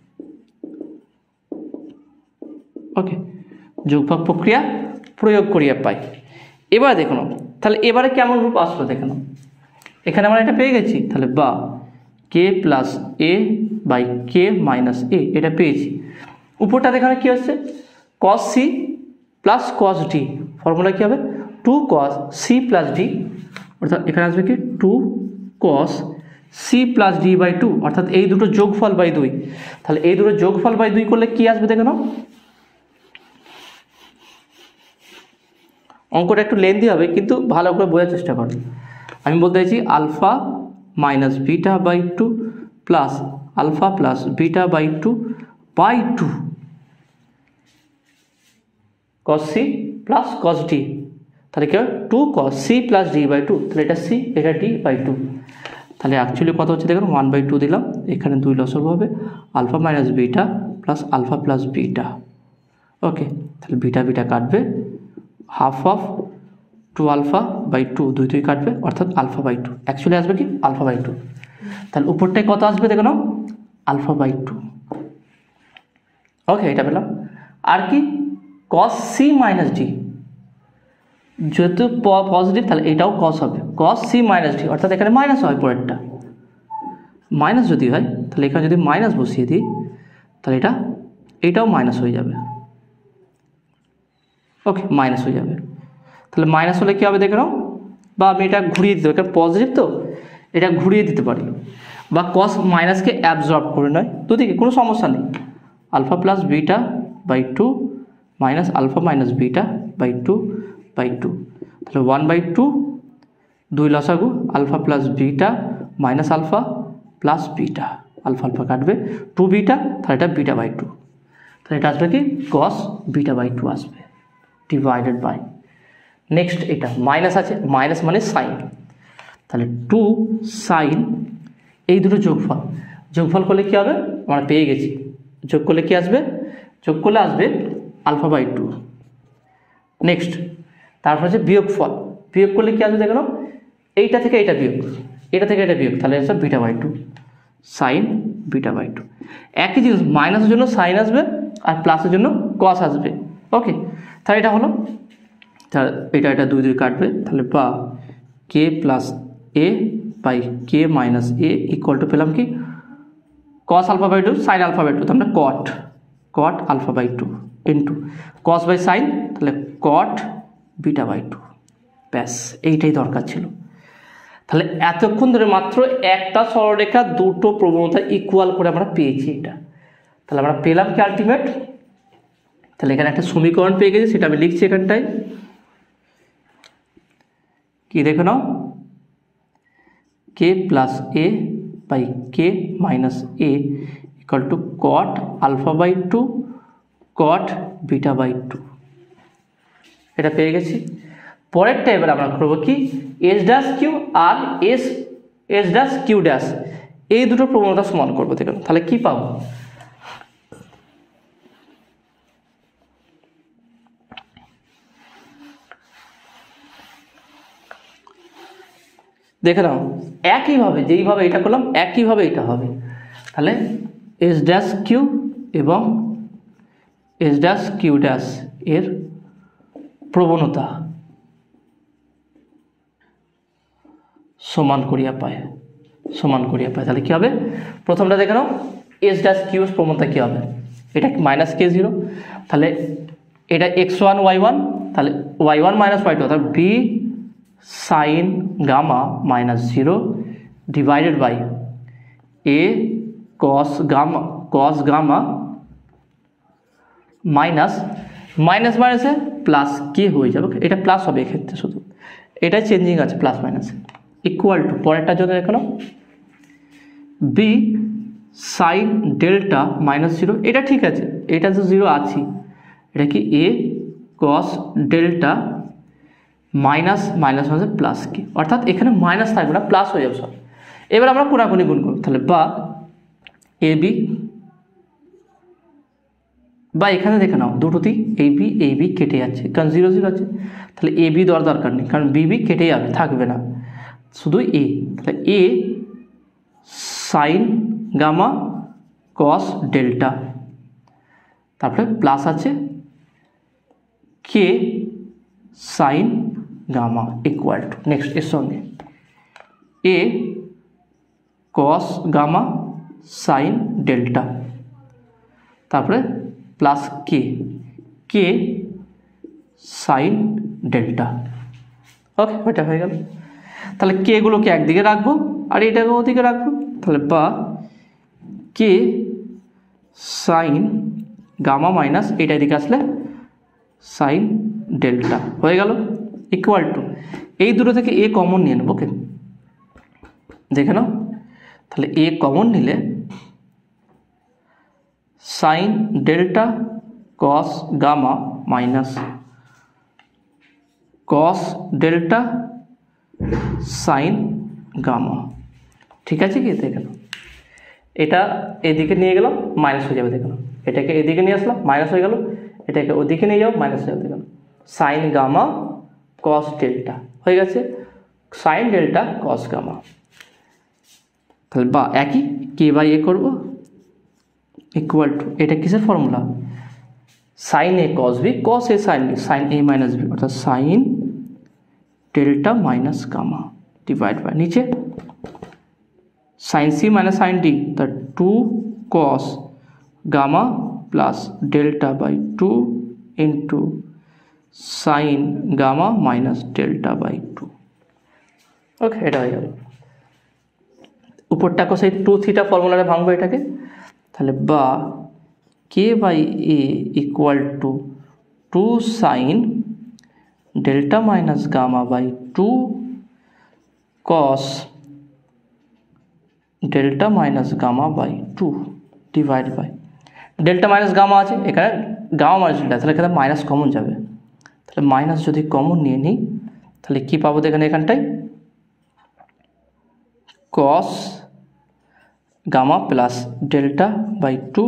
ওকে, যোগ ভাগ প্রক্রিয়া প্রয়োগ করিয়া পাই। এবার দেখুন তাহলে এবারে কেমন রূপ আসলো দেখুন, এখানে আমরা এটা পেয়ে গেছি, তাহলে বা কে plus A by K minus a, এটা পেয়েছি। উপরটা এখানে কী হচ্ছে cos c plus cos D, formula কী হবে two cos c plus d, অর্থাৎ এখানে আসবে কি two cos c plus D by two, অর্থাৎ এই দুটো যোগফল বাই দুই। তাহলে এই দুটো যোগফল বাই দুই করলে কি আসবে দেখে নাও, অঙ্কটা একটু লেন্দি হবে কিন্তু ভালো করে বোঝার চেষ্টা করো। আমি বলতে চাইছি alpha minus beta by two plus alpha plus beta by two by two cos c plus cos D, তাহলে কি হবে two cos c plus D by two, তাহলে এটা সি এটা ডি বাই টু। তাহলে অ্যাকচুয়ালি কত হচ্ছে দেখুন ওয়ান বাই টু দিলাম, এখানে দুই লসগু হবে alpha minus beta plus alpha plus beta. Okay, তাহলে বিটা বিটা কাটবে, half of two alpha by two, দুই দুই কাটবে অর্থাৎ আলফা বাই টু, অ্যাকচুয়ালি আসবে কি আলফা বাই টু। তাহলে উপরটায় কত আসবে দেখো নাও, আলফা বাই টু। ওকে, এটা পেলাম। আর কি কস সি মাইনাস ডি, যেহেতু পজিটিভ তাহলে এটাও কস হবে, কস সি মাইনাস ডি, অর্থাৎ এখানে মাইনাস হয় পরেরটা, মাইনাস যদি হয় তাহলে এখানে যদি মাইনাস বসিয়ে দিই তাহলে এটা এটাও মাইনাস হয়ে যাবে। ওকে, মাইনাস হয়ে যাবে। তাহলে মাইনাস হলে কী হবে দেখে নাও, বা আমি এটা ঘুরিয়ে দিতে পারি, পজিটিভ তো এটা ঘুরিয়ে দিতে পারি, বা কস মাইনাসকে অ্যাবজর্ব করে নয়, দুদিকে কোনো সমস্যা নেই। Alpha plus beta by two minus alpha minus beta by two by two, তাহলে ওয়ান বাই টু, দুই লসাগু alpha plus beta minus alpha plus beta, alpha alpha কাটবে, টু বিটা, তাহলে এটা বিটা বাই টু, তাহলে এটা আসবে কি কস বিটা বাই টু আসবে, ডিভাইডেড বাই। নেক্সট এটা মাইনাস আছে, মাইনাস মানে সাইন, তাহলে টু সাইন, এই দুটো যোগফল, যোগফল করলে কী হবে আমরা পেয়ে গেছি, যোগ করলে কী আসবে, যোগ করলে আসবে আলফা বাই টু। নেক্সট তারপর হচ্ছে বিয়োগফল, বিয়োগ করলে কী আসবে দেখো, এইটা থেকে এইটা বিয়োগ, এটা থেকে এটা বিয়োগ, তাহলে আসবে beta by two, sine beta by two. একই জিনিস, মাইনাসের জন্য সাইন আসবে আর প্লাসের জন্য কস আসবে। ওকে, তাহলে এটা হলো, তাহলে এটা এটা দুই দুই কাটবে, তাহলে বা কে plus A by K minus A equal to পেলাম কি cos alpha by two sine alpha by two, তো আমরা cot cot alpha by two into cos by sine, তাহলে কট বিটা বাই টু। ব্যাস, এইটাই দরকার ছিল। তাহলে এতক্ষণ ধরে মাত্র একটা সরলরেখা দুটো প্রবণতা ইকুয়াল করে আমরা পেয়েছি এটা। তাহলে আমরা পেলাম কি আলটিমেট, তাহলে এখানে একটা সমীকরণ পেয়ে গেছি, সেটা আমি লিখছি এখানটায়, কি দেখে নাও, k plus A by K minus A equal to cot alpha by two cot beta by two, এটা পেয়ে গেছি। পরেরটা এবার আমরা করবো কি এস ড্যাশ কিউ আর S S dash Q dash, এই দুটো প্রবণতা সমান করবো দেখুন, তাহলে কি পাবো, দেখে নাও একইভাবে যেইভাবে এটা করলাম একইভাবে এটা হবে। তাহলে এস ড্যাশ কিউ এবং এস ড্যাশ কিউ ড্যাশ এর প্রবণতা সমান করিয়া পায়, সমান করিয়া পায়। তাহলে কী হবে, প্রথমটা দেখে নাও এস ড্যাশ কিউ প্রবণতা কী হবে, এটা মাইনাস কে জিরো, তাহলে এটা এক্স ওয়ান ওয়াই ওয়ান, তাহলে Y one minus Y two, অর্থাৎ B sine gamma minus zero divided by A cos gamma cos gamma minus minus মাইনাসে প্লাস কে হয়ে যাবে, এটা প্লাস হবে এক্ষেত্রে, শুধু এটা চেঞ্জিং আছে প্লাস মাইনাসে, ইকুয়াল টু পরেরটার জন্য এখানে B sine delta minus zero, এটা ঠিক আছে, এটা তো জিরো আছি, এটা কি এ cos delta minus minus minus plus K, অর্থাৎ এখানে মাইনাস থাকবে না, প্লাস হয়ে যাবে সব। এবার আমরা কোনাকুনি গুণ করব, তাহলে বা এ বি, বা এখানে দেখে নাও দুটোতেই এই বি এই বি কেটে যাচ্ছে, কারণ জিরো জিরো আছে, তাহলে এ বি দেওয়ার দরকার নেই, কারণ বি বি কেটে যাবে, থাকবে না, শুধু এ, তাহলে A sine gamma cos delta, তারপরে প্লাস আছে K sine gamma equal to, next এর সঙ্গে A cos gamma sine delta, তারপরে plus K K sine delta. Okay, ওইটা হয়ে গেল। তাহলে কে গুলোকে একদিকে রাখবো আর এটাকে ওদিকে রাখবো, তাহলে বা কে সাইন গামা মাইনাস এটা এদিকে আসলে সাইন ডেল্টা হয়ে গেল, ইকুয়াল টু এই দুটো থেকে এ কমন নিয়ে নেবো, ওকে দেখে নাও, তাহলে এ কমন নিলে sine delta cos gamma minus cos delta sine gamma, ঠিক আছে কি, দেখে নাও এটা এদিকে নিয়ে গেলাম মাইনাস হয়ে যাবে, দেখে নাও এটাকে এদিকে নিয়ে আসলাম মাইনাস হয়ে গেল, এটাকে ওদিকে নিয়ে যাও মাইনাস হয়ে যাবে, দেখে নাও সাইন গামা কস ডেল্টা হয়ে গেছে, সাইন ডেল্টা কস গামা। তাহলে বা একই কে বাই এ করবো ইকুয়াল টু, এটা কিসের formula, sine A cos B cos A sine B sine A minus B, অর্থাৎ sine delta minus gamma divide by নিচে sine C minus sine D, তা two cos gamma plus delta by two into sine gamma minus delta by two. Okay, এটা হয়ে গেল। উপরটাকে সেই two theta ফর্মুলারে ভাঙবো এটাকে, তাহলে বা কে by A equal to two sine delta minus gamma by two cos delta minus gamma by two divide by delta minus gamma আছে এখানে, গামা মাইনাস ডেল্টা, তাহলে এখানে মাইনাস কমন যাবে, তাহলে মাইনাস যদি কমন নিয়ে নিই তাহলে কী পাবো এখানে, এখানটায় cos gamma plus delta by two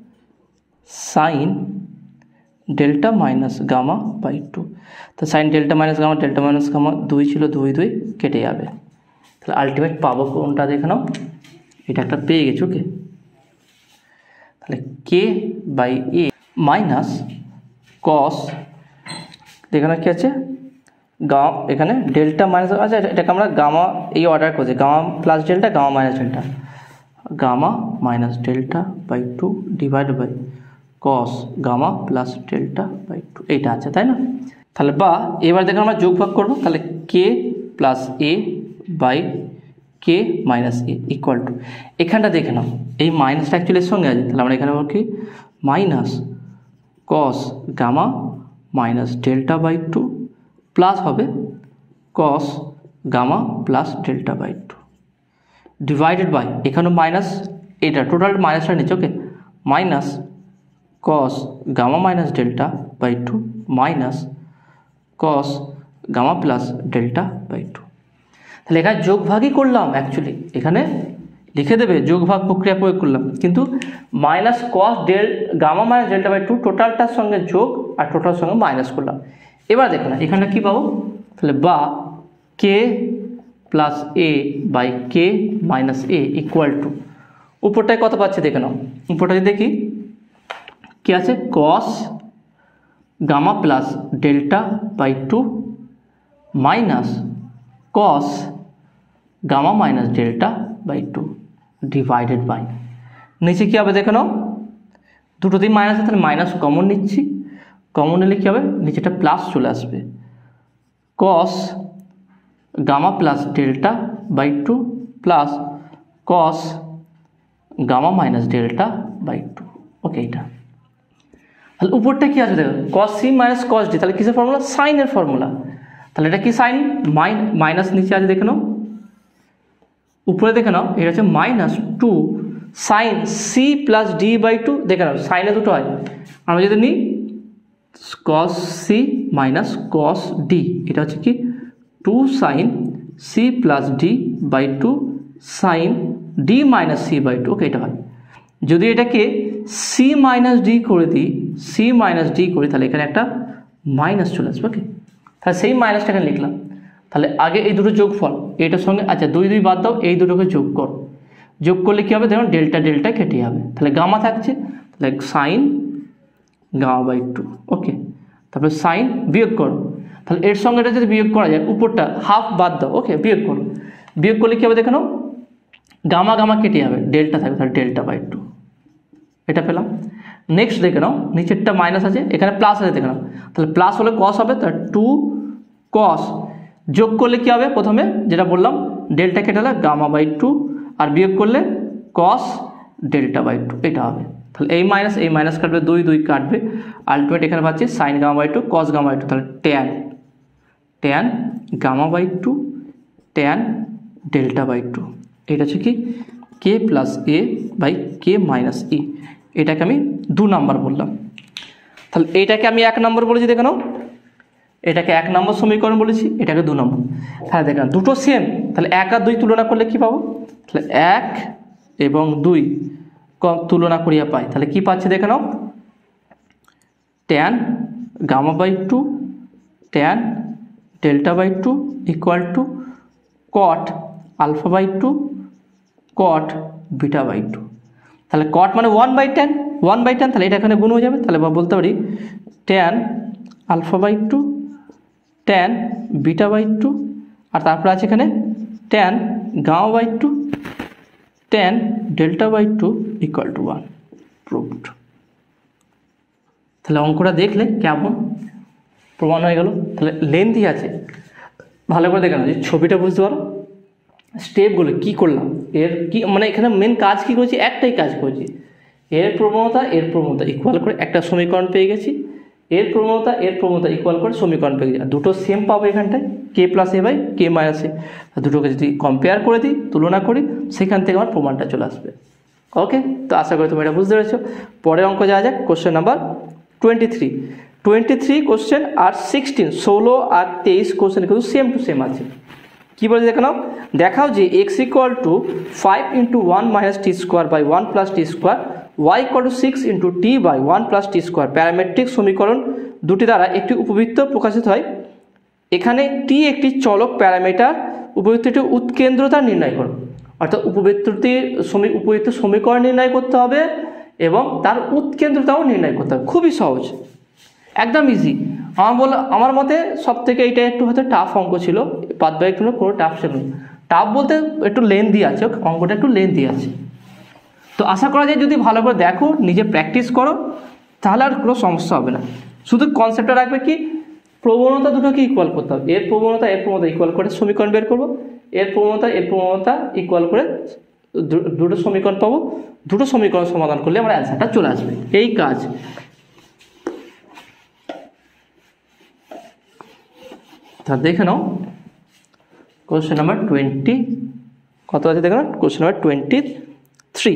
sine delta minus gamma by two. তো sine delta minus gamma delta minus gamma দুই ছিল, দুই দুই কেটে যাবে, তাহলে আলটিমেট পাবো কোনটা দেখে নাও, এটা একটা পেয়ে গেছো। ওকে, তাহলে কে বাই এ মাইনাস কস, এখানে কি আছে গা, এখানে ডেল্টা মাইনাস, আচ্ছা এটাকে আমরা গামা এই অর্ডার করছি, gamma plus delta gamma minus delta, gamma minus delta by two divide by cos gamma plus delta by two, এইটা আছে তাই না। তাহলে বা এবার দেখো আমরা যোগ ভাগ করবো, তাহলে কে plus A by K minus A equal to, এখানটা দেখে নাও এই মাইনাসটা অ্যাকচুয়ালি এর সঙ্গে আছে, তাহলে আমরা এখানে বলি কি minus cos gamma minus delta by two plus হবে cos gamma plus delta by two divided by, এখানেও মাইনাস, এটা টোটাল মাইনাসটা নিচ্ছে। Okay, minus cos gamma minus delta by two minus cos gamma plus delta by two. তাহলে এখানে যোগ ভাগই করলাম, অ্যাকচুয়ালি এখানে লিখে দেবে যোগ ভাগ প্রক্রিয়া প্রয়োগ করলাম, কিন্তু minus cos del gamma minus delta by two টোটালটার সঙ্গে যোগ আর টোটালের সঙ্গে মাইনাস করলাম। এবার দেখো না এখানটা কী পাবো, তাহলে বা কে plus A by K minus A equal to, উপরটায় কত পাচ্ছে দেখে নাও, উপরটায় দেখি কি আছে cos gamma plus delta by two minus cos gamma minus delta by two divided by, নিচে কী হবে দেখে নাও দুটোতেই মাইনাস আছে, তাহলে মাইনাস কমন নিচ্ছি, কমন নিলে কী হবে নিচেটা প্লাস চলে আসবে, cos gamma plus delta by two plus cos gamma minus delta by two. Okay, এটা তাহলে উপরটা কী আছে দেখো cos C minus cos D, তাহলে কিসের ফর্মুলা, সাইনের ফর্মুলা, তাহলে এটা কি সাইন মাইন মাইনাস নিচে আছে দেখে নাও, উপরে দেখে নাও এটা হচ্ছে minus two sine C plus D by two, দেখে নাও সাইনে দুটো হয়, আমরা যদি নিই cos C minus cos D, এটা হচ্ছে কি two sine C plus D by two sine D minus C by two. Okay, এটা হয়। যদি এটাকে সি মাইনাস ডি করে দিই, সি মাইনাস ডি করি, তাহলে এখানে একটা মাইনাস চলে আসবে। ওকে, তাহলে সেই মাইনাসটা এখানে লিখলাম, তাহলে আগে এই দুটো যোগফল এটার সঙ্গে, আচ্ছা দুই দুই বাদ দাও, এই দুটোকে যোগ কর, যোগ করলে কী হবে দেখুন ডেল্টা ডেল্টা কেটে যাবে, তাহলে গামা থাকছে, তাহলে sine gamma by two. Okay, তারপরে সাইন বিয়োগ করো, তাহলে এর সঙ্গে এটা যদি বিয়োগ করা যায় উপরটা হাফ বাদ দাও। ওকে, বিয়োগ করো, বিয়োগ করলে কী হবে দেখে নাও গামা গামা কেটে যাবে, ডেল্টা থাকবে, তাহলে ডেল্টা বাই টু, এটা পেলাম। নেক্সট দেখে নাও নিচেরটা মাইনাস আছে, এখানে প্লাস আছে দেখে নাও, তাহলে প্লাস হলে কস হবে, তার টু কস, যোগ করলে কী হবে প্রথমে যেটা বললাম ডেল্টা কেটে হলে গামা বাই টু, আর বিয়োগ করলে কস ডেল্টা বাই টু, এটা হবে। তাহলে এই মাইনাস এই মাইনাস কাটবে, দুই দুই কাটবে, আলটিমেট এখানে পাচ্ছি sine gamma by two cos gamma by two, তাহলে tan tan gamma by two tan delta by two, এটা হচ্ছে কি K plus A by K minus E, এটাকে আমি দু নাম্বার বললাম। তাহলে এইটাকে আমি এক নম্বর বলেছি দেখে নাও, এটাকে এক নম্বর সমীকরণ বলেছি, এটাকে দু নম্বর। তাহলে দেখেন দুটো সেম, তাহলে এক আর দুই তুলনা করলে কি পাবো, তাহলে এক এবং দুই কম তুলনা করিয়া পাই, তাহলে কি পাচ্ছি দেখে নাও tan gamma by two tan delta by two equal to cot alpha by two cot beta by two. তাহলে কট মানে one by tan, one by tan, তাহলে এটা এখানে গুণ হয়ে যাবে। তাহলে বলতে পারি tan alpha by two tan beta by two, আর তারপরে আছে এখানে tan gamma by two tan delta by two equal to one. Proved. তাহলে অঙ্কটা দেখলে কেমন প্রমাণ হয়ে গেল। তাহলে লেন্থই আছে, ভালো করে দেখে নাও যে ছবিটা বুঝতে পারো, স্টেপগুলো কি করলাম, এর কি মানে এখানে মেন কাজ কি করেছি, একটাই কাজ করেছি, এর প্রবণতা এর প্রবণতা ইকুয়াল করে একটা সমীকরণ পেয়ে গেছি, এর প্রবণতা এর প্রবণতা ইকুয়াল করে সমীকরণ পেয়ে গেছি। আর দুটো সেম পাবো এখানটায়, K plus A by K minus A. দুটোকে যদি কম্পেয়ার করে দিই, তুলনা করি, সেখান থেকে আমার প্রমাণটা চলে আসবে। ওকে, তো আশা করি তুমি এটা বুঝতে পেরেছো। পরের অঙ্ক যাওয়া যাক, question number twenty three twenty three question আর সিক্সটিন ষোলো আর তেইশ কোশ্চেন কিন্তু সেম টু সেম আছে। কী বলে দেখে নাও, দেখাও যে X equal to five into one minus T square by one plus T square Y equal to six into T by one plus T square parametric সমীকরণ দুটি দ্বারা একটি উপবৃত্ত প্রকাশিত হয়। এখানে টি একটি চলক প্যারামিটার, উপবৃত্তটির উৎকেন্দ্রতা নির্ণয় করো। অর্থাৎ উপবৃত্তটির সমী উপবৃত্ত সমীকরণ নির্ণয় করতে হবে এবং তার উৎকেন্দ্রতাও নির্ণয় করতে হবে। খুবই সহজ, একদম ইজি। আমার বল আমার মতে সব থেকে এইটা একটু হয়তো টাফ অঙ্ক ছিল, বাদ বাকি কোনো কোনো টাফ ছিল না। টাফ বলতে একটু লেন্থি আছে, অঙ্কটা একটু লেন্থি আছে। তো আশা করা যায় যদি ভালো করে দেখো, নিজে প্র্যাকটিস করো, তাহলে আর কোনো সমস্যা হবে না। শুধু কনসেপ্টটা রাখবে কি, প্রবণতা দুটোকে ইকুয়াল করতে হবে, এর প্রবণতা এর প্রবণতা ইকুয়াল করে সমীকরণ বের করবো, এর প্রবণতা এর প্রবণতা ইকুয়াল করে দুটো সমীকরণ পাবো, দুটো সমীকরণ সমাধান করলে আমার অ্যান্সারটা চলে আসবে। এই কাজ। তা দেখে নাও কোশ্চেন নাম্বার টোয়েন্টি কত আছে দেখে নাও, question number twenty three.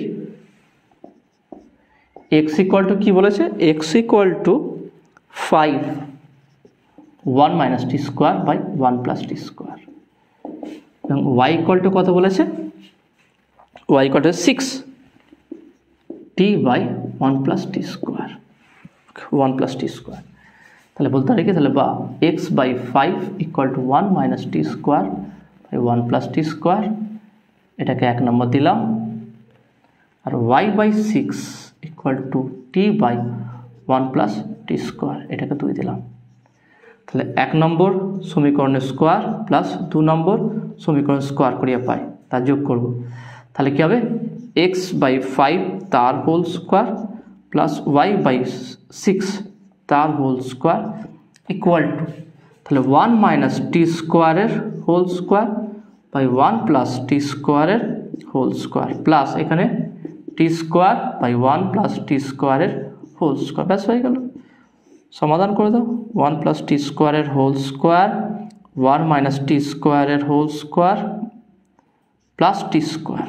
X equal to কী বলেছে, X equal to five one minus T square by one plus T square, এবং ওয়াই ইকুয়াল টু কত বলেছে, Y equal to six T by one plus T square, one plus T square. তাহলে বলতে পারি কি, তাহলে বা X by five equal to one minus T square by one plus T square, এটাকে এক নম্বর দিলাম। আর Y by six equal to T by one plus T square, এটাকে দুই দিলাম। তাহলে এক নম্বর সমীকরণের স্কোয়ার প্লাস দু নম্বর সমীকরণ স্কোয়ার করিয়া পাই, তার যোগ করব। তাহলে কী হবে, এক্স বাই ফাইভ তার whole square plus Y by six তার হোল স্কোয়ার ইকুয়াল টু, তাহলে ওয়ান মাইনাস টি স্কোয়ারের whole square by one plus T স্কোয়ারের হোল স্কোয়ার প্লাস এখানে T square by one plus T স্কোয়ারের whole square. ব্যাস হয়ে গেল, সমাধান করে দাও। ওয়ান প্লাস টি স্কোয়ারের whole square one minus T স্কোয়ারের whole square plus T square.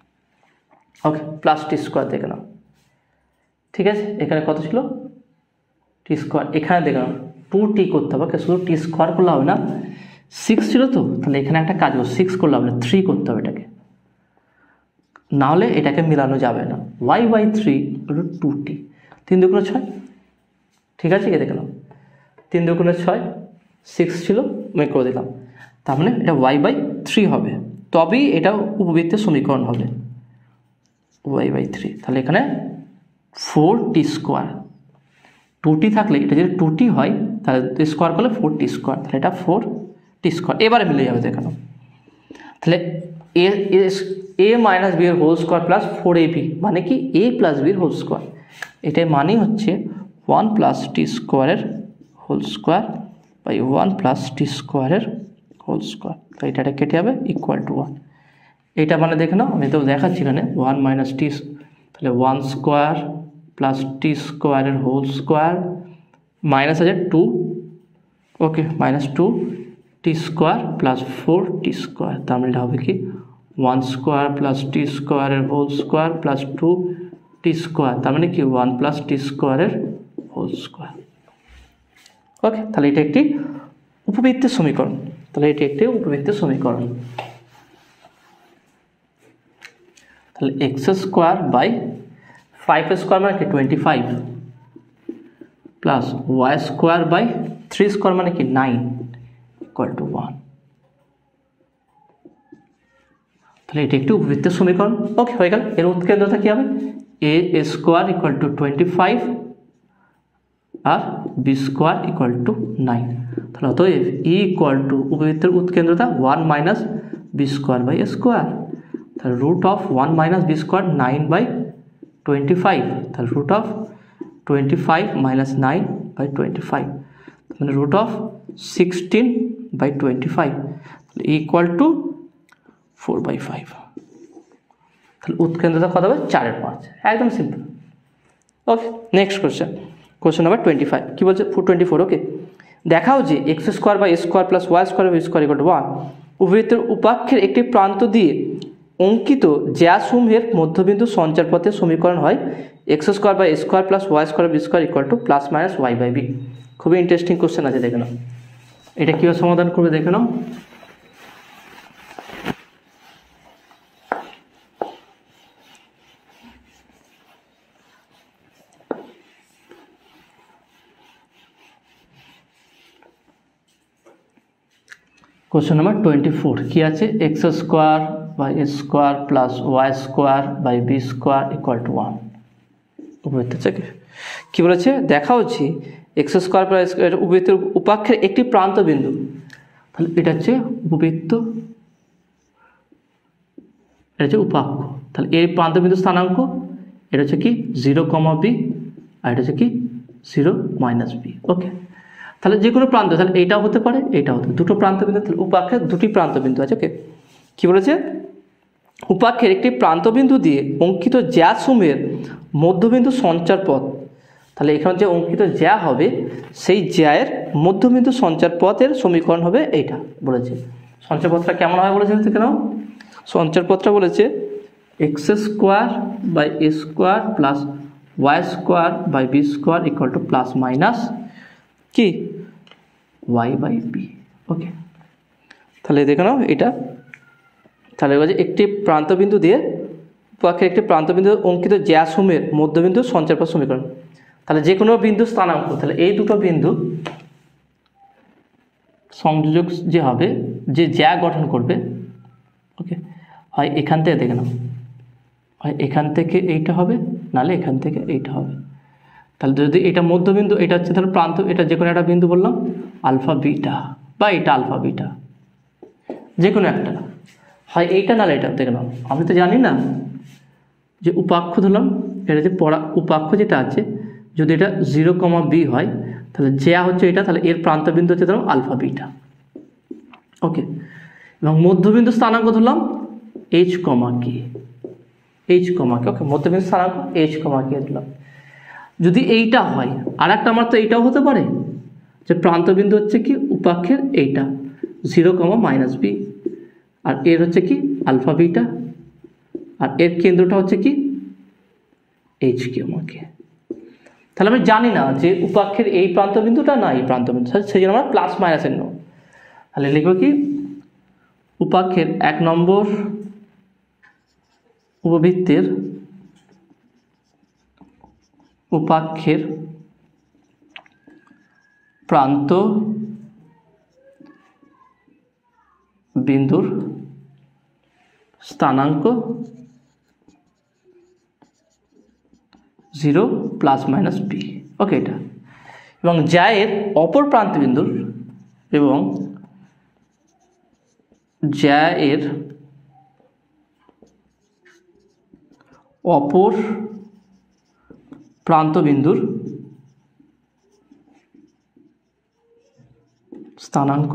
Okay, plus T square দেখে নাও, ঠিক আছে। এখানে কত ছিল, টি স্কোয়ার, এখানে দেখে নাও টু টি করতে হবে, শুধু টি স্কোয়ার করলে হবে না, সিক্স ছিল তো, তাহলে এখানে একটা কাজ করো, সিক্স করলে হবে না, থ্রি করতে হবে এটাকে, নাহলে এটাকে মিলানো যাবে না। ওয়াই বাই থ্রি হলো টু টি, তিন দুগুণে ছয়, ঠিক আছে, কি দেখে নাও, তিন দুগুণে ছয়, সিক্স ছিল আমি করে দিলাম, তার মানে এটা ওয়াই বাই থ্রি হবে, তবেই এটা উপবৃত্তের সমীকরণ হবে ওয়াই বাই থ্রি। তাহলে এখানে four T square, two T থাকলে এটা যদি টু টি হয় তাহলে স্কোয়ার করলে ফোর টি স্কোয়ার, তাহলে এটা ফোর টি স্কোয়ার, এবারে মিলে যাবে দেখানো। তাহলে এ এ মাইনাস বি এর whole square plus four A B মানে কি এ প্লাস বির হোল স্কোয়ার, এটাই মানে হচ্ছে ওয়ান প্লাস টি স্কোয়ারের whole square by one plus T স্কোয়ারের হোল স্কোয়ার, তো এটা কেটে যাবে ইকুয়াল টু ওয়ান। এটা মানে দেখে নাও, আমি তো দেখাচ্ছি এখানে ওয়ান মাইনাস টি, তাহলে ওয়ান স্কোয়ার প্লাস টি স্কোয়ারের হোল স্কোয়ার মাইনাস আছে two, okay, minus two T square plus four T square, তার মানে এটা হবে কি ওয়ান স্কোয়ার প্লাস টি স্কোয়ারের whole square plus two T square, তার মানে কি ওয়ান প্লাস টি স্কোয়ারের হোল স্কোয়ার। ওকে, তাহলে এটা একটি উপবৃত্তের সমীকরণ, তাহলে এটি একটি উপবৃত্তের সমীকরণ। তাহলে X square by five square মানে কি twenty five plus Y square by three square মানে কি নাইন ইকুয়াল টু ওয়ান। তাহলে এটি একটি উপবৃত্তের সমীকরণ। ওকে, হয়ে গেল। এর উৎকেন্দ্রতা কী হবে? A square equal to twenty five আর B square equal to nine. তাহলে অতএব ই ইকুয়াল টু উপবৃত্তের উৎকেন্দ্রতা one minus B square by square. তাহলে root of one minus B square nine by twenty five. তাহলে root of twenty five minus nine by twenty five, মানে root of sixteen by twenty five equal to four by five. তাহলে উৎকেন্দ্রতা কত হবে? চারের পাঁচ। একদম সিম্পল। ওকে, next question, question number twenty five কী বলছে? ফোর টোয়েন্টি ফোর ওকে, দেখাও যে এক্স স্কোয়ার বা A square plus Y square B square equal to one উপবৃত্তের উপাক্ষের একটি প্রান্ত দিয়ে অঙ্কিত জ্যাসমূহের মধ্যবিন্দু সঞ্চারপথের সমীকরণ হয় এক্স স্কোয়ার বা A square plus Y square B square equal to plus minus Y by B. খুবই ইন্টারেস্টিং কোয়েশ্চেন আছে, দেখে নাও এটা কীভাবে সমাধান করবে, দেখে নাও। কোশ্চেন নাম্বার টোয়েন্টি ফোর কী আছে? X square by A square plus Y square by B square equal to one. উপবৃত্ত থেকে কী বলেছে? দেখা হচ্ছে এক্স স্কোয়ার প্লাস উপবৃত্তের উপাক্ষের একটি প্রান্ত বিন্দু। তাহলে এটা হচ্ছে উপবৃত্ত, এটা হচ্ছে উপাক্ষ। তাহলে এই প্রান্ত বিন্দু স্থানাঙ্ক এটা হচ্ছে কি জিরো কমা বি, আর এটা হচ্ছে কি জিরো মাইনাস বি। ওকে, তাহলে যে কোনো প্রান্ত, তাহলে এইটাও হতে পারে, এইটাও হতে, দুটো প্রান্ত বিন্দু, তাহলে উপাক্ষের দুটি প্রান্ত বিন্দু আছে। ওকে, কী বলেছে? উপাক্ষের একটি প্রান্ত বিন্দু দিয়ে অঙ্কিত জ্যাসমূহের মধ্যবিন্দু সঞ্চার পথ। তাহলে এখানে যে অঙ্কিত জ্যা হবে সেই জ্যায়ের মধ্যবিন্দু সঞ্চার পথের সমীকরণ হবে এইটা বলেছে। সঞ্চার পথটা কেমন হয় বলেছে? কেন সঞ্চার পথটা বলেছে X square by A square plus Y square by B square equal to plus minus কি ওয়াই বাই বি। ওকে, তাহলে দেখে নাও এটা। তাহলে বলছে একটি প্রান্তবিন্দু দিয়ে উপাক্ষের একটি প্রান্তবিন্দু অঙ্কিত জ্যাসমূহের মধ্যবিন্দু সঞ্চারপথ সমীকরণ। তাহলে যে কোনো বিন্দু স্থানাঙ্ক, তাহলে এই দুটো বিন্দু সংযোগ যে হবে, যে জ্যা গঠন করবে, ওকে, হয় এখান থেকে দেখে নাও, হয় এখান থেকে এইটা হবে, নাহলে এখান থেকে এইটা হবে। তাহলে যদি এটা মধ্যবিন্দু, এটা হচ্ছে তাহলে প্রান্ত, এটা যে কোনো একটা বিন্দু বললাম আলফা বিটা, বা এটা আলফা বিটা, যে কোনো একটা, হয় এইটা নাহলে এটা। দেখে নাও, আমি তো জানি না যে উপাক্ষ ধরলাম, এটা যে পড়া উপাক্ষ যেটা আছে, যদি এটা জিরো কমা বি হয় তাহলে জ্যা হচ্ছে এটা, তাহলে এর প্রান্তবিন্দু হচ্ছে ধরলাম আলফা বিটা। ওকে, এবং মধ্যবিন্দু স্থানাঙ্ক ধরলাম এইচ কমা কে, এইচ কমা কে। ওকে, মধ্যবিন্দু স্থানাঙ্ক এইচ কমা কে ধরলাম। যদি এইটা হয়, আর একটা আমার তো এইটাও হতে পারে যে প্রান্তবিন্দু হচ্ছে কি উপাক্ষের এইটা জিরো কমা মাইনাস বি, আর এর হচ্ছে কি আলফা বিটা, আর এর কেন্দ্রটা হচ্ছে কি এইচ কমা কে। তাহলে আমি জানি না যে উপাক্ষের এই প্রান্তবিন্দুটা না এই প্রান্তবিন্দু, সেই জন্য আমরা প্লাস মাইনাসের নেব। তাহলে লিখব কি উপাক্ষের এক নম্বর উপবৃত্তের উপাক্ষের প্রান্ত বিন্দুর স্থানাঙ্ক zero plus minus B. Okay, এটা এবং জ্যায়ের অপর প্রান্ত বিন্দুর এবং জ্যায়ের অপর প্রান্তবিন্দুর স্থানাঙ্ক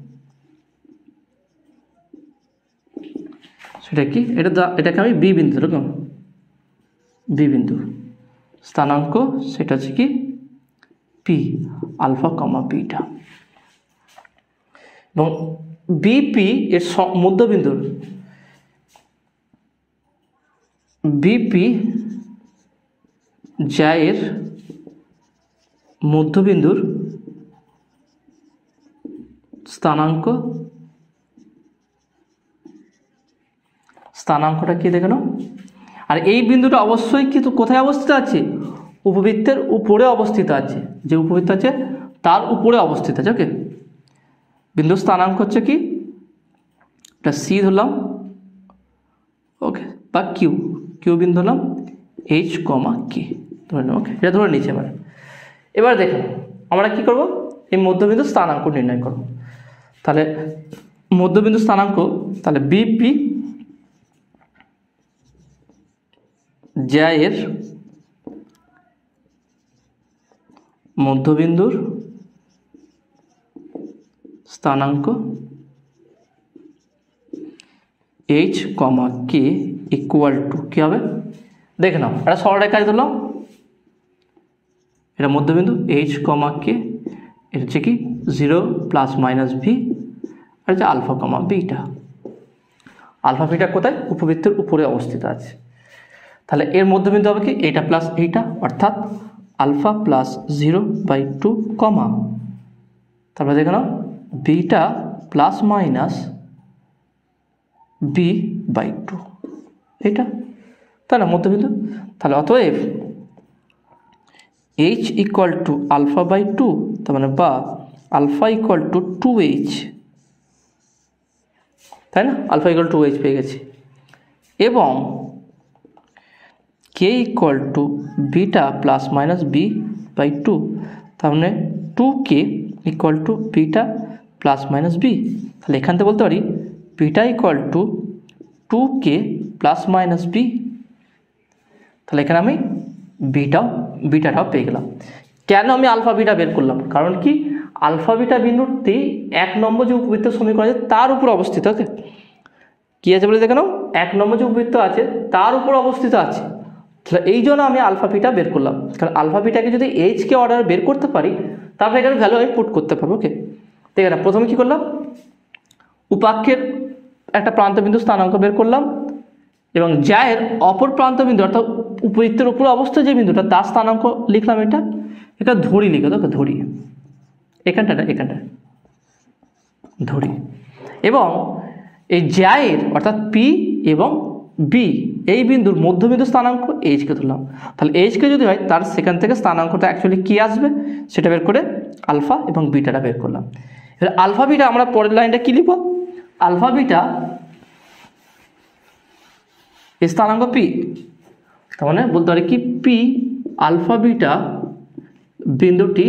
সেটা কি, এটা এটাকে আমি বি বিন্দু এরকম বি বিন্দু স্থানাঙ্ক, সেটা হচ্ছে কি পি আলফা কমা বিটা। এবং বিপি এর মধ্যবিন্দুর বিপি জ্যায়ের মধ্যবিন্দুর স্থানাঙ্ক, স্থানাঙ্কটা কি দেখে নাও। আর এই বিন্দুটা অবশ্যই কিন্তু কোথায় অবস্থিত আছে? উপবৃত্তের উপরে অবস্থিত আছে, যে উপবৃত্ত আছে তার উপরে অবস্থিত আছে। ওকে, বিন্দুর স্থানাঙ্ক হচ্ছে কি, এটা সি ধরলাম, ওকে, বা কিউ, কিউ বিন্দু ধরলাম, এইচ কমা কে ধরে নেব, ওকে, এটা ধরে নিচ্ছি। এবার এবার দেখুন আমরা কি করব, এই মধ্যবিন্দুর স্থানাঙ্ক নির্ণয় করব। তাহলে মধ্যবিন্দু স্থানাঙ্ক, তাহলে বিপি জ্যায়ের মধ্যবিন্দুর স্থানাঙ্ক H comma K equal to কি হবে, দেখে নাও, এটা সরলরেখায় ধরলাম, এটা মধ্যবিন্দু এইচ কমা কে, এটা হচ্ছে কি জিরো প্লাস মাইনাস ভি, আর হচ্ছে alpha comma beta. Alpha beta কোথায়, উপবৃত্তের উপরে অবস্থিত আছে। তাহলে এর মধ্যবিন্দু হবে কি, এইটা প্লাস এইটা, অর্থাৎ alpha plus zero by two comma, তারপরে দেখে নাও beta plus minus B by two, এইটা তাই না মধ্যবিন্দু। তাহলে অতএব H equal to alpha by two, তার মানে বা alpha equal to two H, তাই না, আলফা ইকুয়াল টু এইচ পেয়ে গেছি, এবং K equal to beta plus minus B by two, তার মানে two K equal to beta plus minus B. তাহলে এখান থেকে বলতে পারি beta equal to two K plus minus B. তাহলে এখানে আমি বিটাও বিটাটাও পেয়ে গেলাম। কেন আমি আলফা বিটা বের করলাম, কারণ কি আলফা বিটা বিন্দুটি এক নম্বর যে উপবৃত্ত সমীকরণ আছে তার উপর অবস্থিত। ওকে, কি আছে বলে দেখে নাও, এক নম্বর যে উপবৃত্ত আছে তার উপর অবস্থিত আছে। তাহলে এই জন্য আমি আলফা বিটা বের করলাম, কারণ আলফা বিটাকে যদি এইচ কে অর্ডার বের করতে পারি তারপরে এখানে ভ্যালু আমি পুট করতে পারবো। ওকে, ঠিক আছে, প্রথমে কি করলাম, উপাক্ষের একটা প্রান্তবিন্দু স্থানাঙ্ক বের করলাম, এবং জ্যায়ের অপর প্রান্তবিন্দু অর্থাৎ উপবৃত্তের উপর অবস্থিত যে বিন্দুটা তার স্থানাঙ্ক লিখলাম, এটা এটা ধরি লিখে দেখো, ধরি এখানটা এখানটা ধরি, এবং এই জ্যায়ের অর্থাৎ পি এবং বি এই বিন্দুর মধ্যবিন্দু স্থানাঙ্ক এইচকে ধরলাম। তাহলে এইচকে যদি হয় তার সেখান থেকে স্থানাঙ্কটা অ্যাকচুয়ালি কি আসবে সেটা বের করে আলফা এবং বিটাটা বের করলাম। এবার আলফা বিটা আমরা পরের লাইনটা কি লিখব, আলফা বিটা স্থানাঙ্ক পি, তার মানে বলতে পারি কি পি আলফা বিটা বিন্দুটি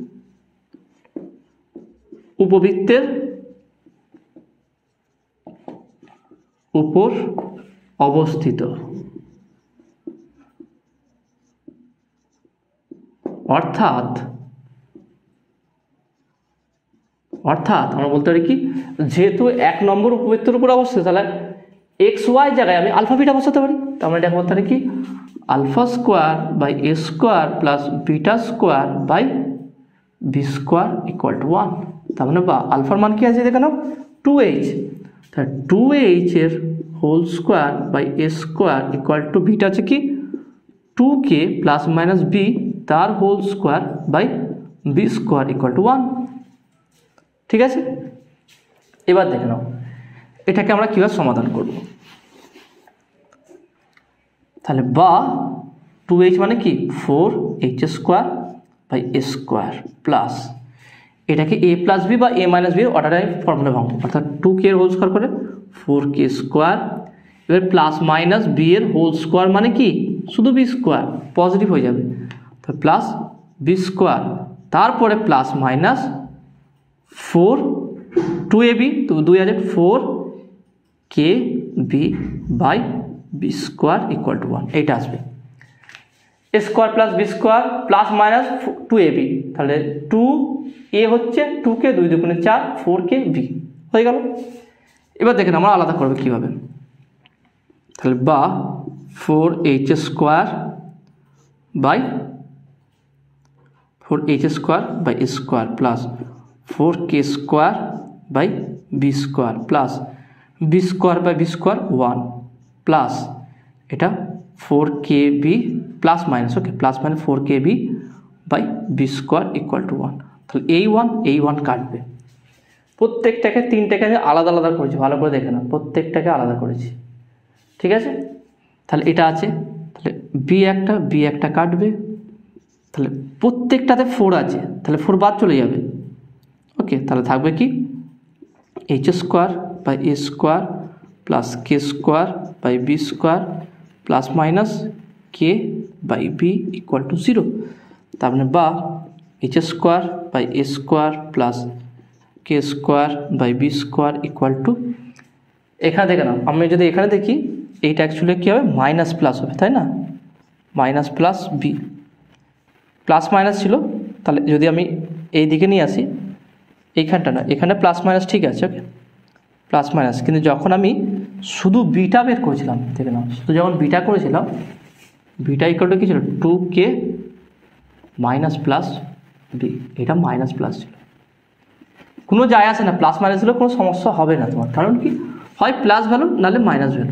উপবৃত্তের উপর অবস্থিত, অর্থাৎ অর্থাৎ আমরা বলতে পারি কি যেহেতু এক নম্বর উপবৃত্তের উপর অবস্থিত, তাহলে এক্স ওয়াই জায়গায় আমি আলফা বিটা বসাতে পারি। তার মানে এটা বলতে পারি কি alpha square by A square plus beta square by B square equal to one. তার মানে বা আলফার মান কি আছে দেখে নাও টু এইচ, তাহলে টু এইচ এর whole square by A square equal to beta আছে কি two K plus minus B তার whole square by B square equal to one. ঠিক আছে, এবার দেখে নাও এটাকে আমরা কীভাবে সমাধান করব। তাহলে বা টু এইচ মানে কি four H square by A square plus এটাকে এ প্লাস বি বা এ মাইনাস বি অর্ডারে ফর্মুলা ভাঙবো, অর্থাৎ টু কে এর হোল স্কোয়ার করে ফোর কে স্কোয়ার, এবার প্লাস মাইনাস বি এর হোল স্কোয়ার মানে কি শুধু বি স্কোয়ার পজিটিভ হয়ে যাবে, তো প্লাস বি স্কোয়ার, তারপরে plus minus four two A B, তো দুই হাজার four K B by B square equal to one, এইটা আসবে A square plus B square plus minus two A B, তাহলে টু এ হচ্ছে টু কে দুই দুগুণে চার, ফোর কে বি হয়ে গেল। এবার দেখেন আমরা আলাদা করবো কীভাবে, তাহলে বা four H square by four H square by square plus four K square by B square plus B square by B square one plus এটা four K B plus minus okay plus minus four K B by B square equal to one. তাহলে এই one এই one কাটবে, প্রত্যেকটাকে তিনটাকে আমি আলাদা আলাদা করেছি, ভালো করে দেখে না প্রত্যেকটাকে আলাদা করেছি। ঠিক আছে, তাহলে এটা আছে, তাহলে বি একটা বি একটা কাটবে, তাহলে প্রত্যেকটাতে ফোর আছে, তাহলে ফোর বাদ চলে যাবে। ওকে, তাহলে থাকবে কি H square by A square plus K square by B square plus minus K by B equal to zero. তার মানে বা H square by A square plus K square by B square equal to, এখানে দেখে নাও, আমি যদি এখানে দেখি এইটা অ্যাকচুয়ালি কী হবে, মাইনাস প্লাস হবে, তাই না? Minus plus B, plus minus ছিল, তাহলে যদি আমি এই দিকে নিয়ে আসি, এইখানটা না, এখানে প্লাস মাইনাস ঠিক আছে, ওকে, প্লাস মাইনাস। কিন্তু যখন আমি শুধু বিটা বের করেছিলাম, দেখে নাও, শুধু যখন বিটা করেছিলাম, বিটা ইকুয়াল টু কী ছিল, two K minus plus B, এটা মাইনাস প্লাস ছিল, কোনো যায় আসে না, প্লাস মাইনাস ছিল, কোনো সমস্যা হবে না তোমার, কারণ কি হয় প্লাস ভ্যালু নাহলে মাইনাস ভ্যালু।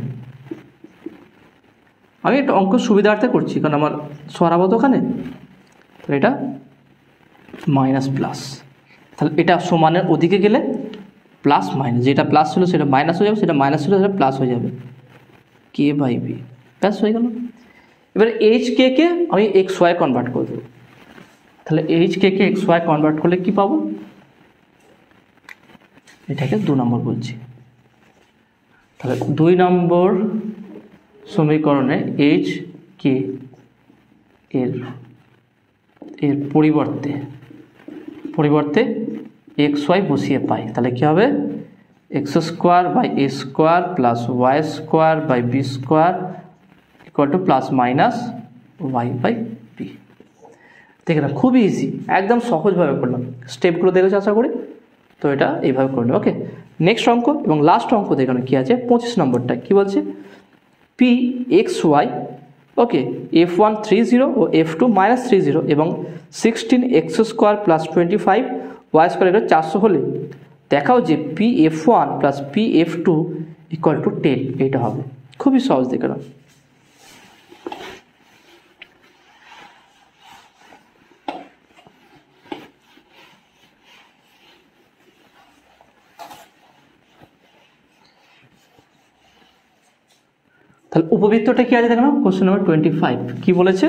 আমি একটা অঙ্ক সুবিধার্থে করছি, কারণ আমার সরাবো তো ওখানে, তো এটা মাইনাস প্লাস, তাহলে এটা সমানের ওদিকে গেলে প্লাস মাইনাস, যেটা প্লাস ছিল সেটা মাইনাস হয়ে যাবে, সেটা মাইনাস ছিল সেটা প্লাস হয়ে যাবে, কে বাই বি, প্লাস হয়ে গেল। এবার এইচ কে কে আমি এক্স ওয়াই কনভার্ট করে দেবো, তাহলে এইচ কে কে এক্স ওয়াই কনভার্ট করলে কী পাবো, এটাকে দু নম্বর বলছি। তাহলে দুই নম্বর সমীকরণে এইচ কে এর এর পরিবর্তে পরিবর্তে এক্স ওয়াই বসিয়ে পাই, তাহলে কী হবে, X square by A square plus Y square by B square equal to plus minus Y by B. দেখে না, খুবই ইজি, একদম সহজভাবে করলাম, স্টেপগুলো দেখেছি আশা করি, তো এটা এইভাবে করলে। ওকে, নেক্সট অঙ্ক এবং লাস্ট অঙ্ক দেখানো কী আছে, পঁচিশ নম্বরটা কী বলছে, P X Y, okay, F one three zero ও F two minus three zero এবং sixteen X square plus twenty five Y square এটা চারশো হলে দেখাও যে P F one plus P F two equal to ten, এইটা হবে। খুবই সহজ দেখালাম। তাহলে উপবৃত্তটা কি আছে দেখো, কোশ্চেন নাম্বার টোয়েন্টি ফাইভ কি বলেছে,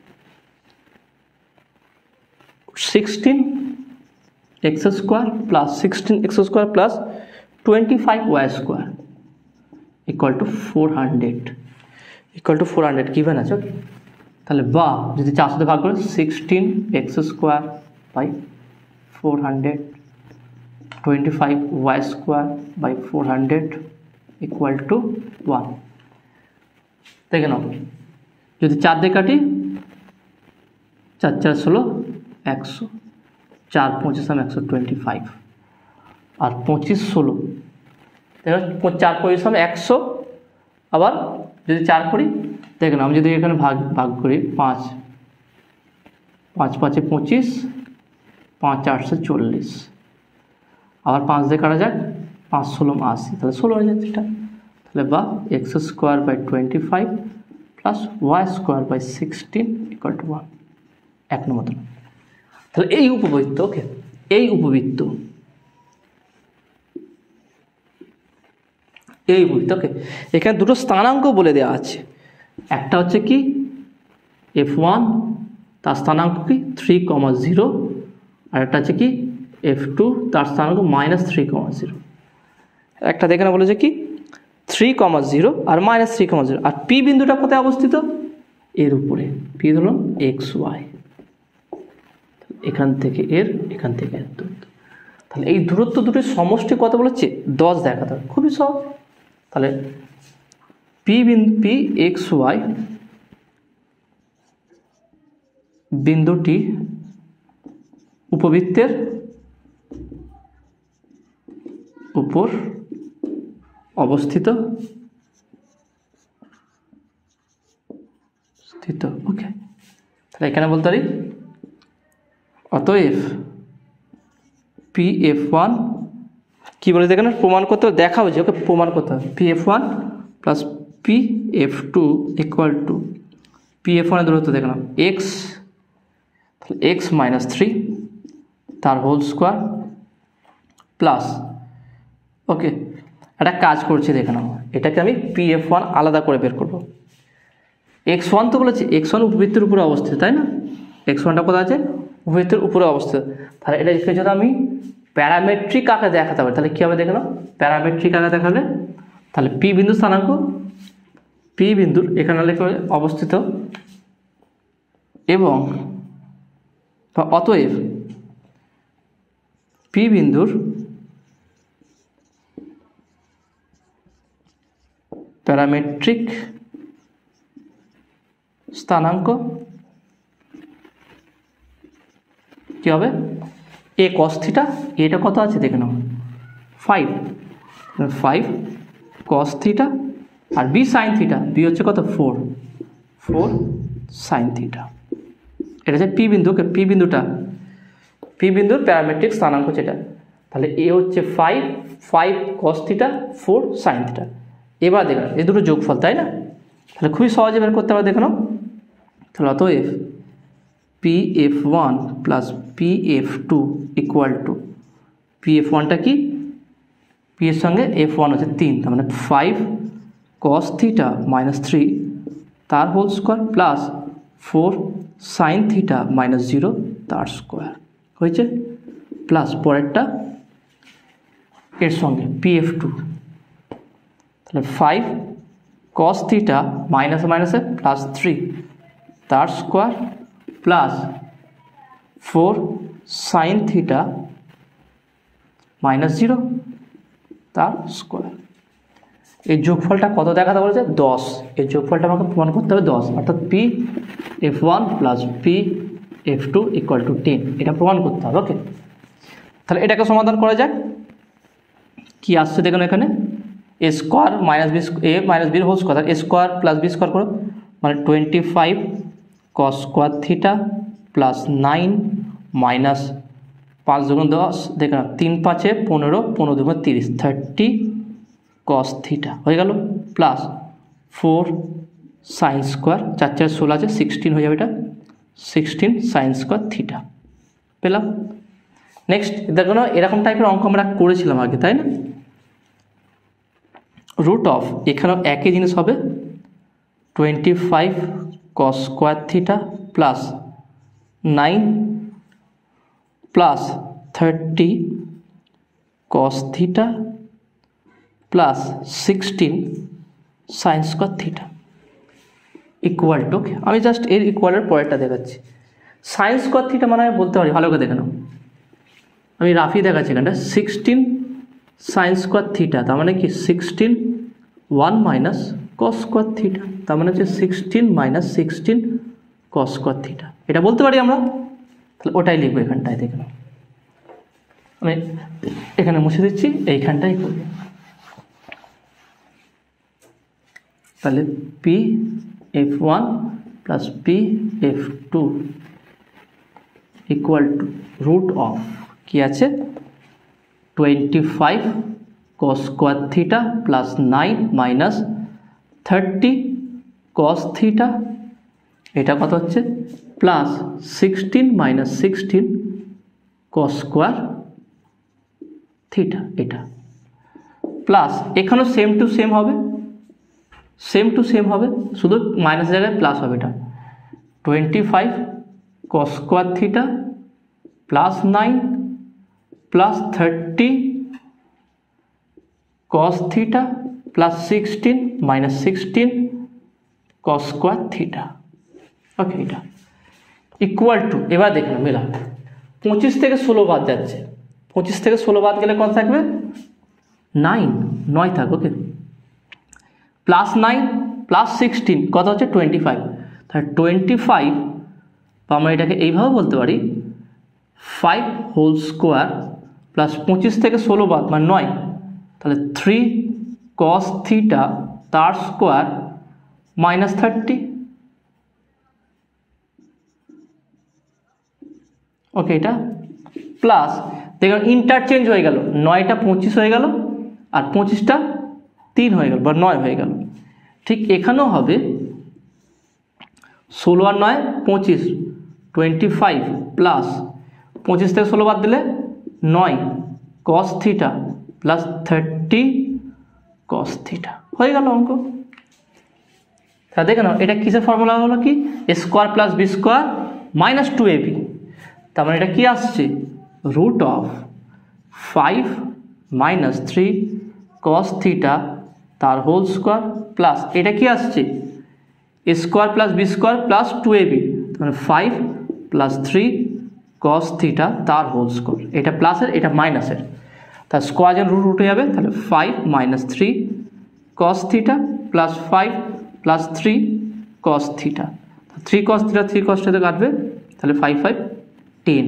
sixteen X square plus sixteen X square plus twenty five Y square equal to four hundred equal to four hundred given আছে। ওকে, তাহলে বা যদি চার সাথে ভাগ করে sixteen X square by four hundred twenty five Y square by four hundred equal to one. দেখে নাও, যদি চার দিয়ে কাটি, চার চার ষোলো একশো, চার পঁচিশ আমি একশো টোয়েন্টি ফাইভ, আর পঁচিশ ষোলো দেখো, চার পঁচিশ আমি একশো, আবার যদি চার করি, দেখে নাও, আমি যদি এখানে ভাগ ভাগ করি, পাঁচ পাঁচ পাঁচে পঁচিশ, পাঁচ আটশো চল্লিশ, আবার পাঁচ দিয়ে কাটা যাক, পাঁচ ষোলো আশি, তাহলে ষোলো হয়ে যাচ্ছে এটা। তাহলে বা X square by twenty five plus Y square by sixteen equal to one, এক নম্বর। তাহলে এই উপবৃত্ত, ওকে, এই উপবৃত্ত এই উপবৃত্ত ওকে, এখানে দুটো স্থানাঙ্ক বলে দেওয়া আছে, একটা হচ্ছে কি এফ ওয়ান, তার স্থানাঙ্ক কি থ্রি কমা জিরো, আর একটা হচ্ছে কি এফ টু, তার স্থানাঙ্ক মাইনাস থ্রি কমা জিরো। একটা দেখে না বলেছে কি থ্রি কমা জিরো আর মাইনাস থ্রি কমা জিরো, আর পি বিন্দুটা কোথায় অবস্থিত, এর উপরে, পি ধরুন এক্স ওয়াই, এখান থেকে এর এখান থেকে এর দূরত্ব। তাহলে এই দূরত্ব দুটির সমষ্টি কত বলেছে, দশ দেখাতে হবে, খুবই সহজ। তাহলে পি বিন্দু পি এক্স ওয়াই বিন্দুটি উপবৃত্তের উপর অবস্থিত স্থিত। ওকে, তাহলে এখানে বলতে পারি অতএব পি এফ ওয়ান কী বলে দেখেন, প্রমাণ করতে দেখা হচ্ছে, ওকে, প্রমাণ করতে হবে P F one plus P F two equal to P F ওয়ানের দূরত্ব দেখে নাও এক্স, তাহলে এক্স মাইনাস থ্রি তার হোল স্কোয়ার প্লাস, ওকে, একটা কাজ করছি দেখে নাও, এটাকে আমি পি এফ ওয়ান আলাদা করে বের করবো। এক্স ওয়ান তো বলেছি, এক্স ওয়ান উপবৃত্তের উপরে অবস্থিত, তাই না, এক্স ওয়ানটা কোথায় আছে, উপবৃত্তের উপরে অবস্থিত, তাহলে এটাকে যদি আমি প্যারামেট্রিক আকারে দেখাতে হবে, তাহলে কী হবে দেখে নাও, প্যারামেট্রিক আকারে দেখালে তাহলে পি বিন্দু স্থানাঙ্ক, পি বিন্দুর এখানে লেখা অবস্থিত এবং অতএব পি বিন্দুর প্যারামেট্রিক স্থানাঙ্ক কি হবে, এ কস থিটা, এটা কত আছে দেখে নাও ফাইভ, ফাইভ কস থিটা, আর বি সাইন থিটা, বি হচ্ছে কত ফোর, ফোর সাইন থিটা। এটা হচ্ছে পি বিন্দু, পি বিন্দুটা পি বিন্দুর প্যারামেট্রিক স্থানাঙ্ক যেটা, তাহলে এ হচ্ছে five, five cos theta, four sine theta. এবার দেখো এই দুটো যোগফল, তাই না? তাহলে খুবই সহজে বের করতে পারো, দেখে নাও। তাহলে অতএব P F one plus P F two equal to, P F ওয়ানটা কি, পি এর সঙ্গে এফ ওয়ান হচ্ছে তিন, তার মানে five cos theta minus three তার whole square plus four sine theta minus zero তার স্কোয়ার হয়েছে, প্লাস পরেরটা এর সঙ্গে পি এফ টু, তাহলে ফাইভ কস থিটা মাইনাস মাইনাসে প্লাস থ্রি তার square plus four sine theta minus zero তার স্কোয়ার। এই যোগফলটা কত দেখাতে বলেছে, দশ। এই যোগফলটা আমাকে প্রমাণ করতে হবে দশ, অর্থাৎ P F one plus P F two equal to ten, এটা প্রমাণ করতে হবে। ওকে, তাহলে এটাকে সমাধান করা যাক। কি আসছে দেখুন, এখানে A square minus B, A minus বির whole square, A square plus B square করো, মানে twenty five cos square theta plus nine minus পাঁচ দুগুণ দশ, দেখুন তিন পাঁচে পনেরো, পনেরো দুগুণ তিরিশ, থার্টি কস থিটা হয়ে গেল, প্লাস ফোর সাইন স্কোয়ার, চার চার ষোলো আছে, সিক্সটিন হয়ে যাবে, এটা সিক্সটিন সাইন স্কোয়ার থিটা পেলাম। নেক্সট দেখো না, এরকম টাইপের অঙ্ক আমরা করেছিলাম আগে, তাই না? রুট অফ, এখানেও একই জিনিস হবে, twenty five cos square theta plus nine plus thirty cos theta plus sixteen sine square theta equal to, আমি জাস্ট এর ইকুয়ালের পরেরটা দেখাচ্ছি। সাইন স্কোয়ার থিটা মানে আমি বলতে পারি, ভালো করে দেখে নাও, আমি রাফি দেখাচ্ছি এখানটা, সিক্সটিন সাইন স্কোয়ার থিটা, তার মানে কি sixteen one minus cos square theta, তার মানে হচ্ছে sixteen minus sixteen cos square theta, এটা বলতে পারি আমরা। তাহলে ওটাই লিখবো এখানটায়, দেখে নাও, আমি এখানে মুছে দিচ্ছি, এইখানটাই করবো। তাহলে P F one plus P F two equal to root of কি আছে, twenty five cos square theta plus nine minus thirty cos theta, এটা কত হচ্ছে, plus sixteen minus sixteen cos square theta, এটা প্লাস এখানেও সেম টু সেম হবে, same to same হবে, শুধু মাইনাস জায়গায় প্লাস হবে, এটা twenty five cos square theta plus nine plus thirty cos theta plus sixteen minus sixteen cos square theta. Okay, এটা equal two, এবার দেখুন মেলা, পঁচিশ থেকে ষোলো বাদ যাচ্ছে, পঁচিশ থেকে ষোলো বাদ গেলে কত থাকবে, নাইন, নয় থাকবে। Okay, plus nine plus sixteen কত হচ্ছে, টোয়েন্টি ফাইভ, তাহলে টোয়েন্টি ফাইভ, আমরা এটাকে এইভাবে বলতে পারি, ফাইভ হোল স্কোয়ার প্লাস পঁচিশ থেকে ষোলো বাদ মানে নয়, তাহলে থ্রি কস থিটা তার স্কোয়ার মাইনাস থার্টি। ওকে, এটা প্লাস দেখুন ইন্টারচেঞ্জ হয়ে গেল, নয়টা পঁচিশ হয়ে গেল আর পঁচিশটা তিন হয়ে গেল বা নয় হয়ে গেল। ঠিক এখানেও হবে ষোলো আর নয় পঁচিশ, টোয়েন্টি ফাইভ প্লাস পঁচিশ থেকে ষোলো বাদ দিলে নয় cos theta plus thirty cos theta হয়ে গেল অঙ্ক। তা দেখে নাও, এটা কিসের ফর্মুলা হলো, কি A square plus B square minus two A B, তার মানে এটা কি আসছে, root of five minus three cos theta তার হোল স্কোয়ার প্লাস এটা কি আসছে A square plus B square plus two A B, মানে five plus three cos theta তার হোল স্কোয়ার, এটা প্লাসের এটা মাইনাসের, তার স্কোয়ার যেন রুট উঠে যাবে, তাহলে five minus three cos theta plus five plus three cos theta, three cos theta three cos theta কাটবে, তাহলে ফাইভ ফাইভ টেন।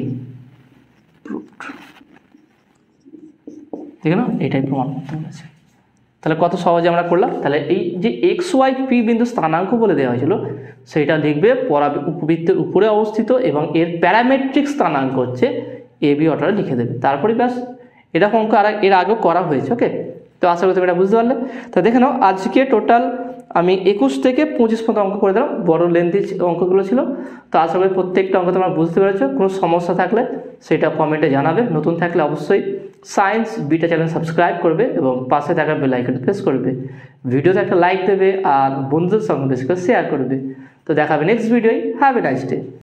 ঠিক না, এটাই প্রমাণ করতে বলেছে। তাহলে কত সহজে আমরা করলাম। তাহলে এই যে এক্স ওয়াই পি বিন্দু স্থানাঙ্ক বলে দেওয়া হয়েছিল সেটা লিখবে পরা উপবৃত্তের উপরে অবস্থিত এবং এর প্যারামেট্রিক স্থানাঙ্ক হচ্ছে এ বি অর্ডারে লিখে দেবে, তারপরে ব্যাস। এটা অঙ্ক আর এর আগেও করা হয়েছে। ওকে, তো আশা করি তুমি এটা বুঝতে পারলে। তো দেখে নাও আজকে টোটাল আমি একুশ থেকে পঁচিশ পর্যন্ত অঙ্ক করে দিলাম, বড় লেন্থি অঙ্কগুলো ছিল। তো আশা করি প্রত্যেকটা অঙ্ক তোমরা বুঝতে পেরেছো। কোনো সমস্যা থাকলে সেটা কমেন্টে জানাবে। নতুন থাকলে অবশ্যই সায়েন্স বিটা চ্যানেল সাবস্ক্রাইব করবে এবং পাশে থাকা বেল আইকন প্রেস করবে। ভিডিওতে একটা লাইক দেবে আর বন্ধুদের সঙ্গে বেশি করে শেয়ার করবে। তো দেখাবে নেক্সট ভিডিওয়। Have a nice day.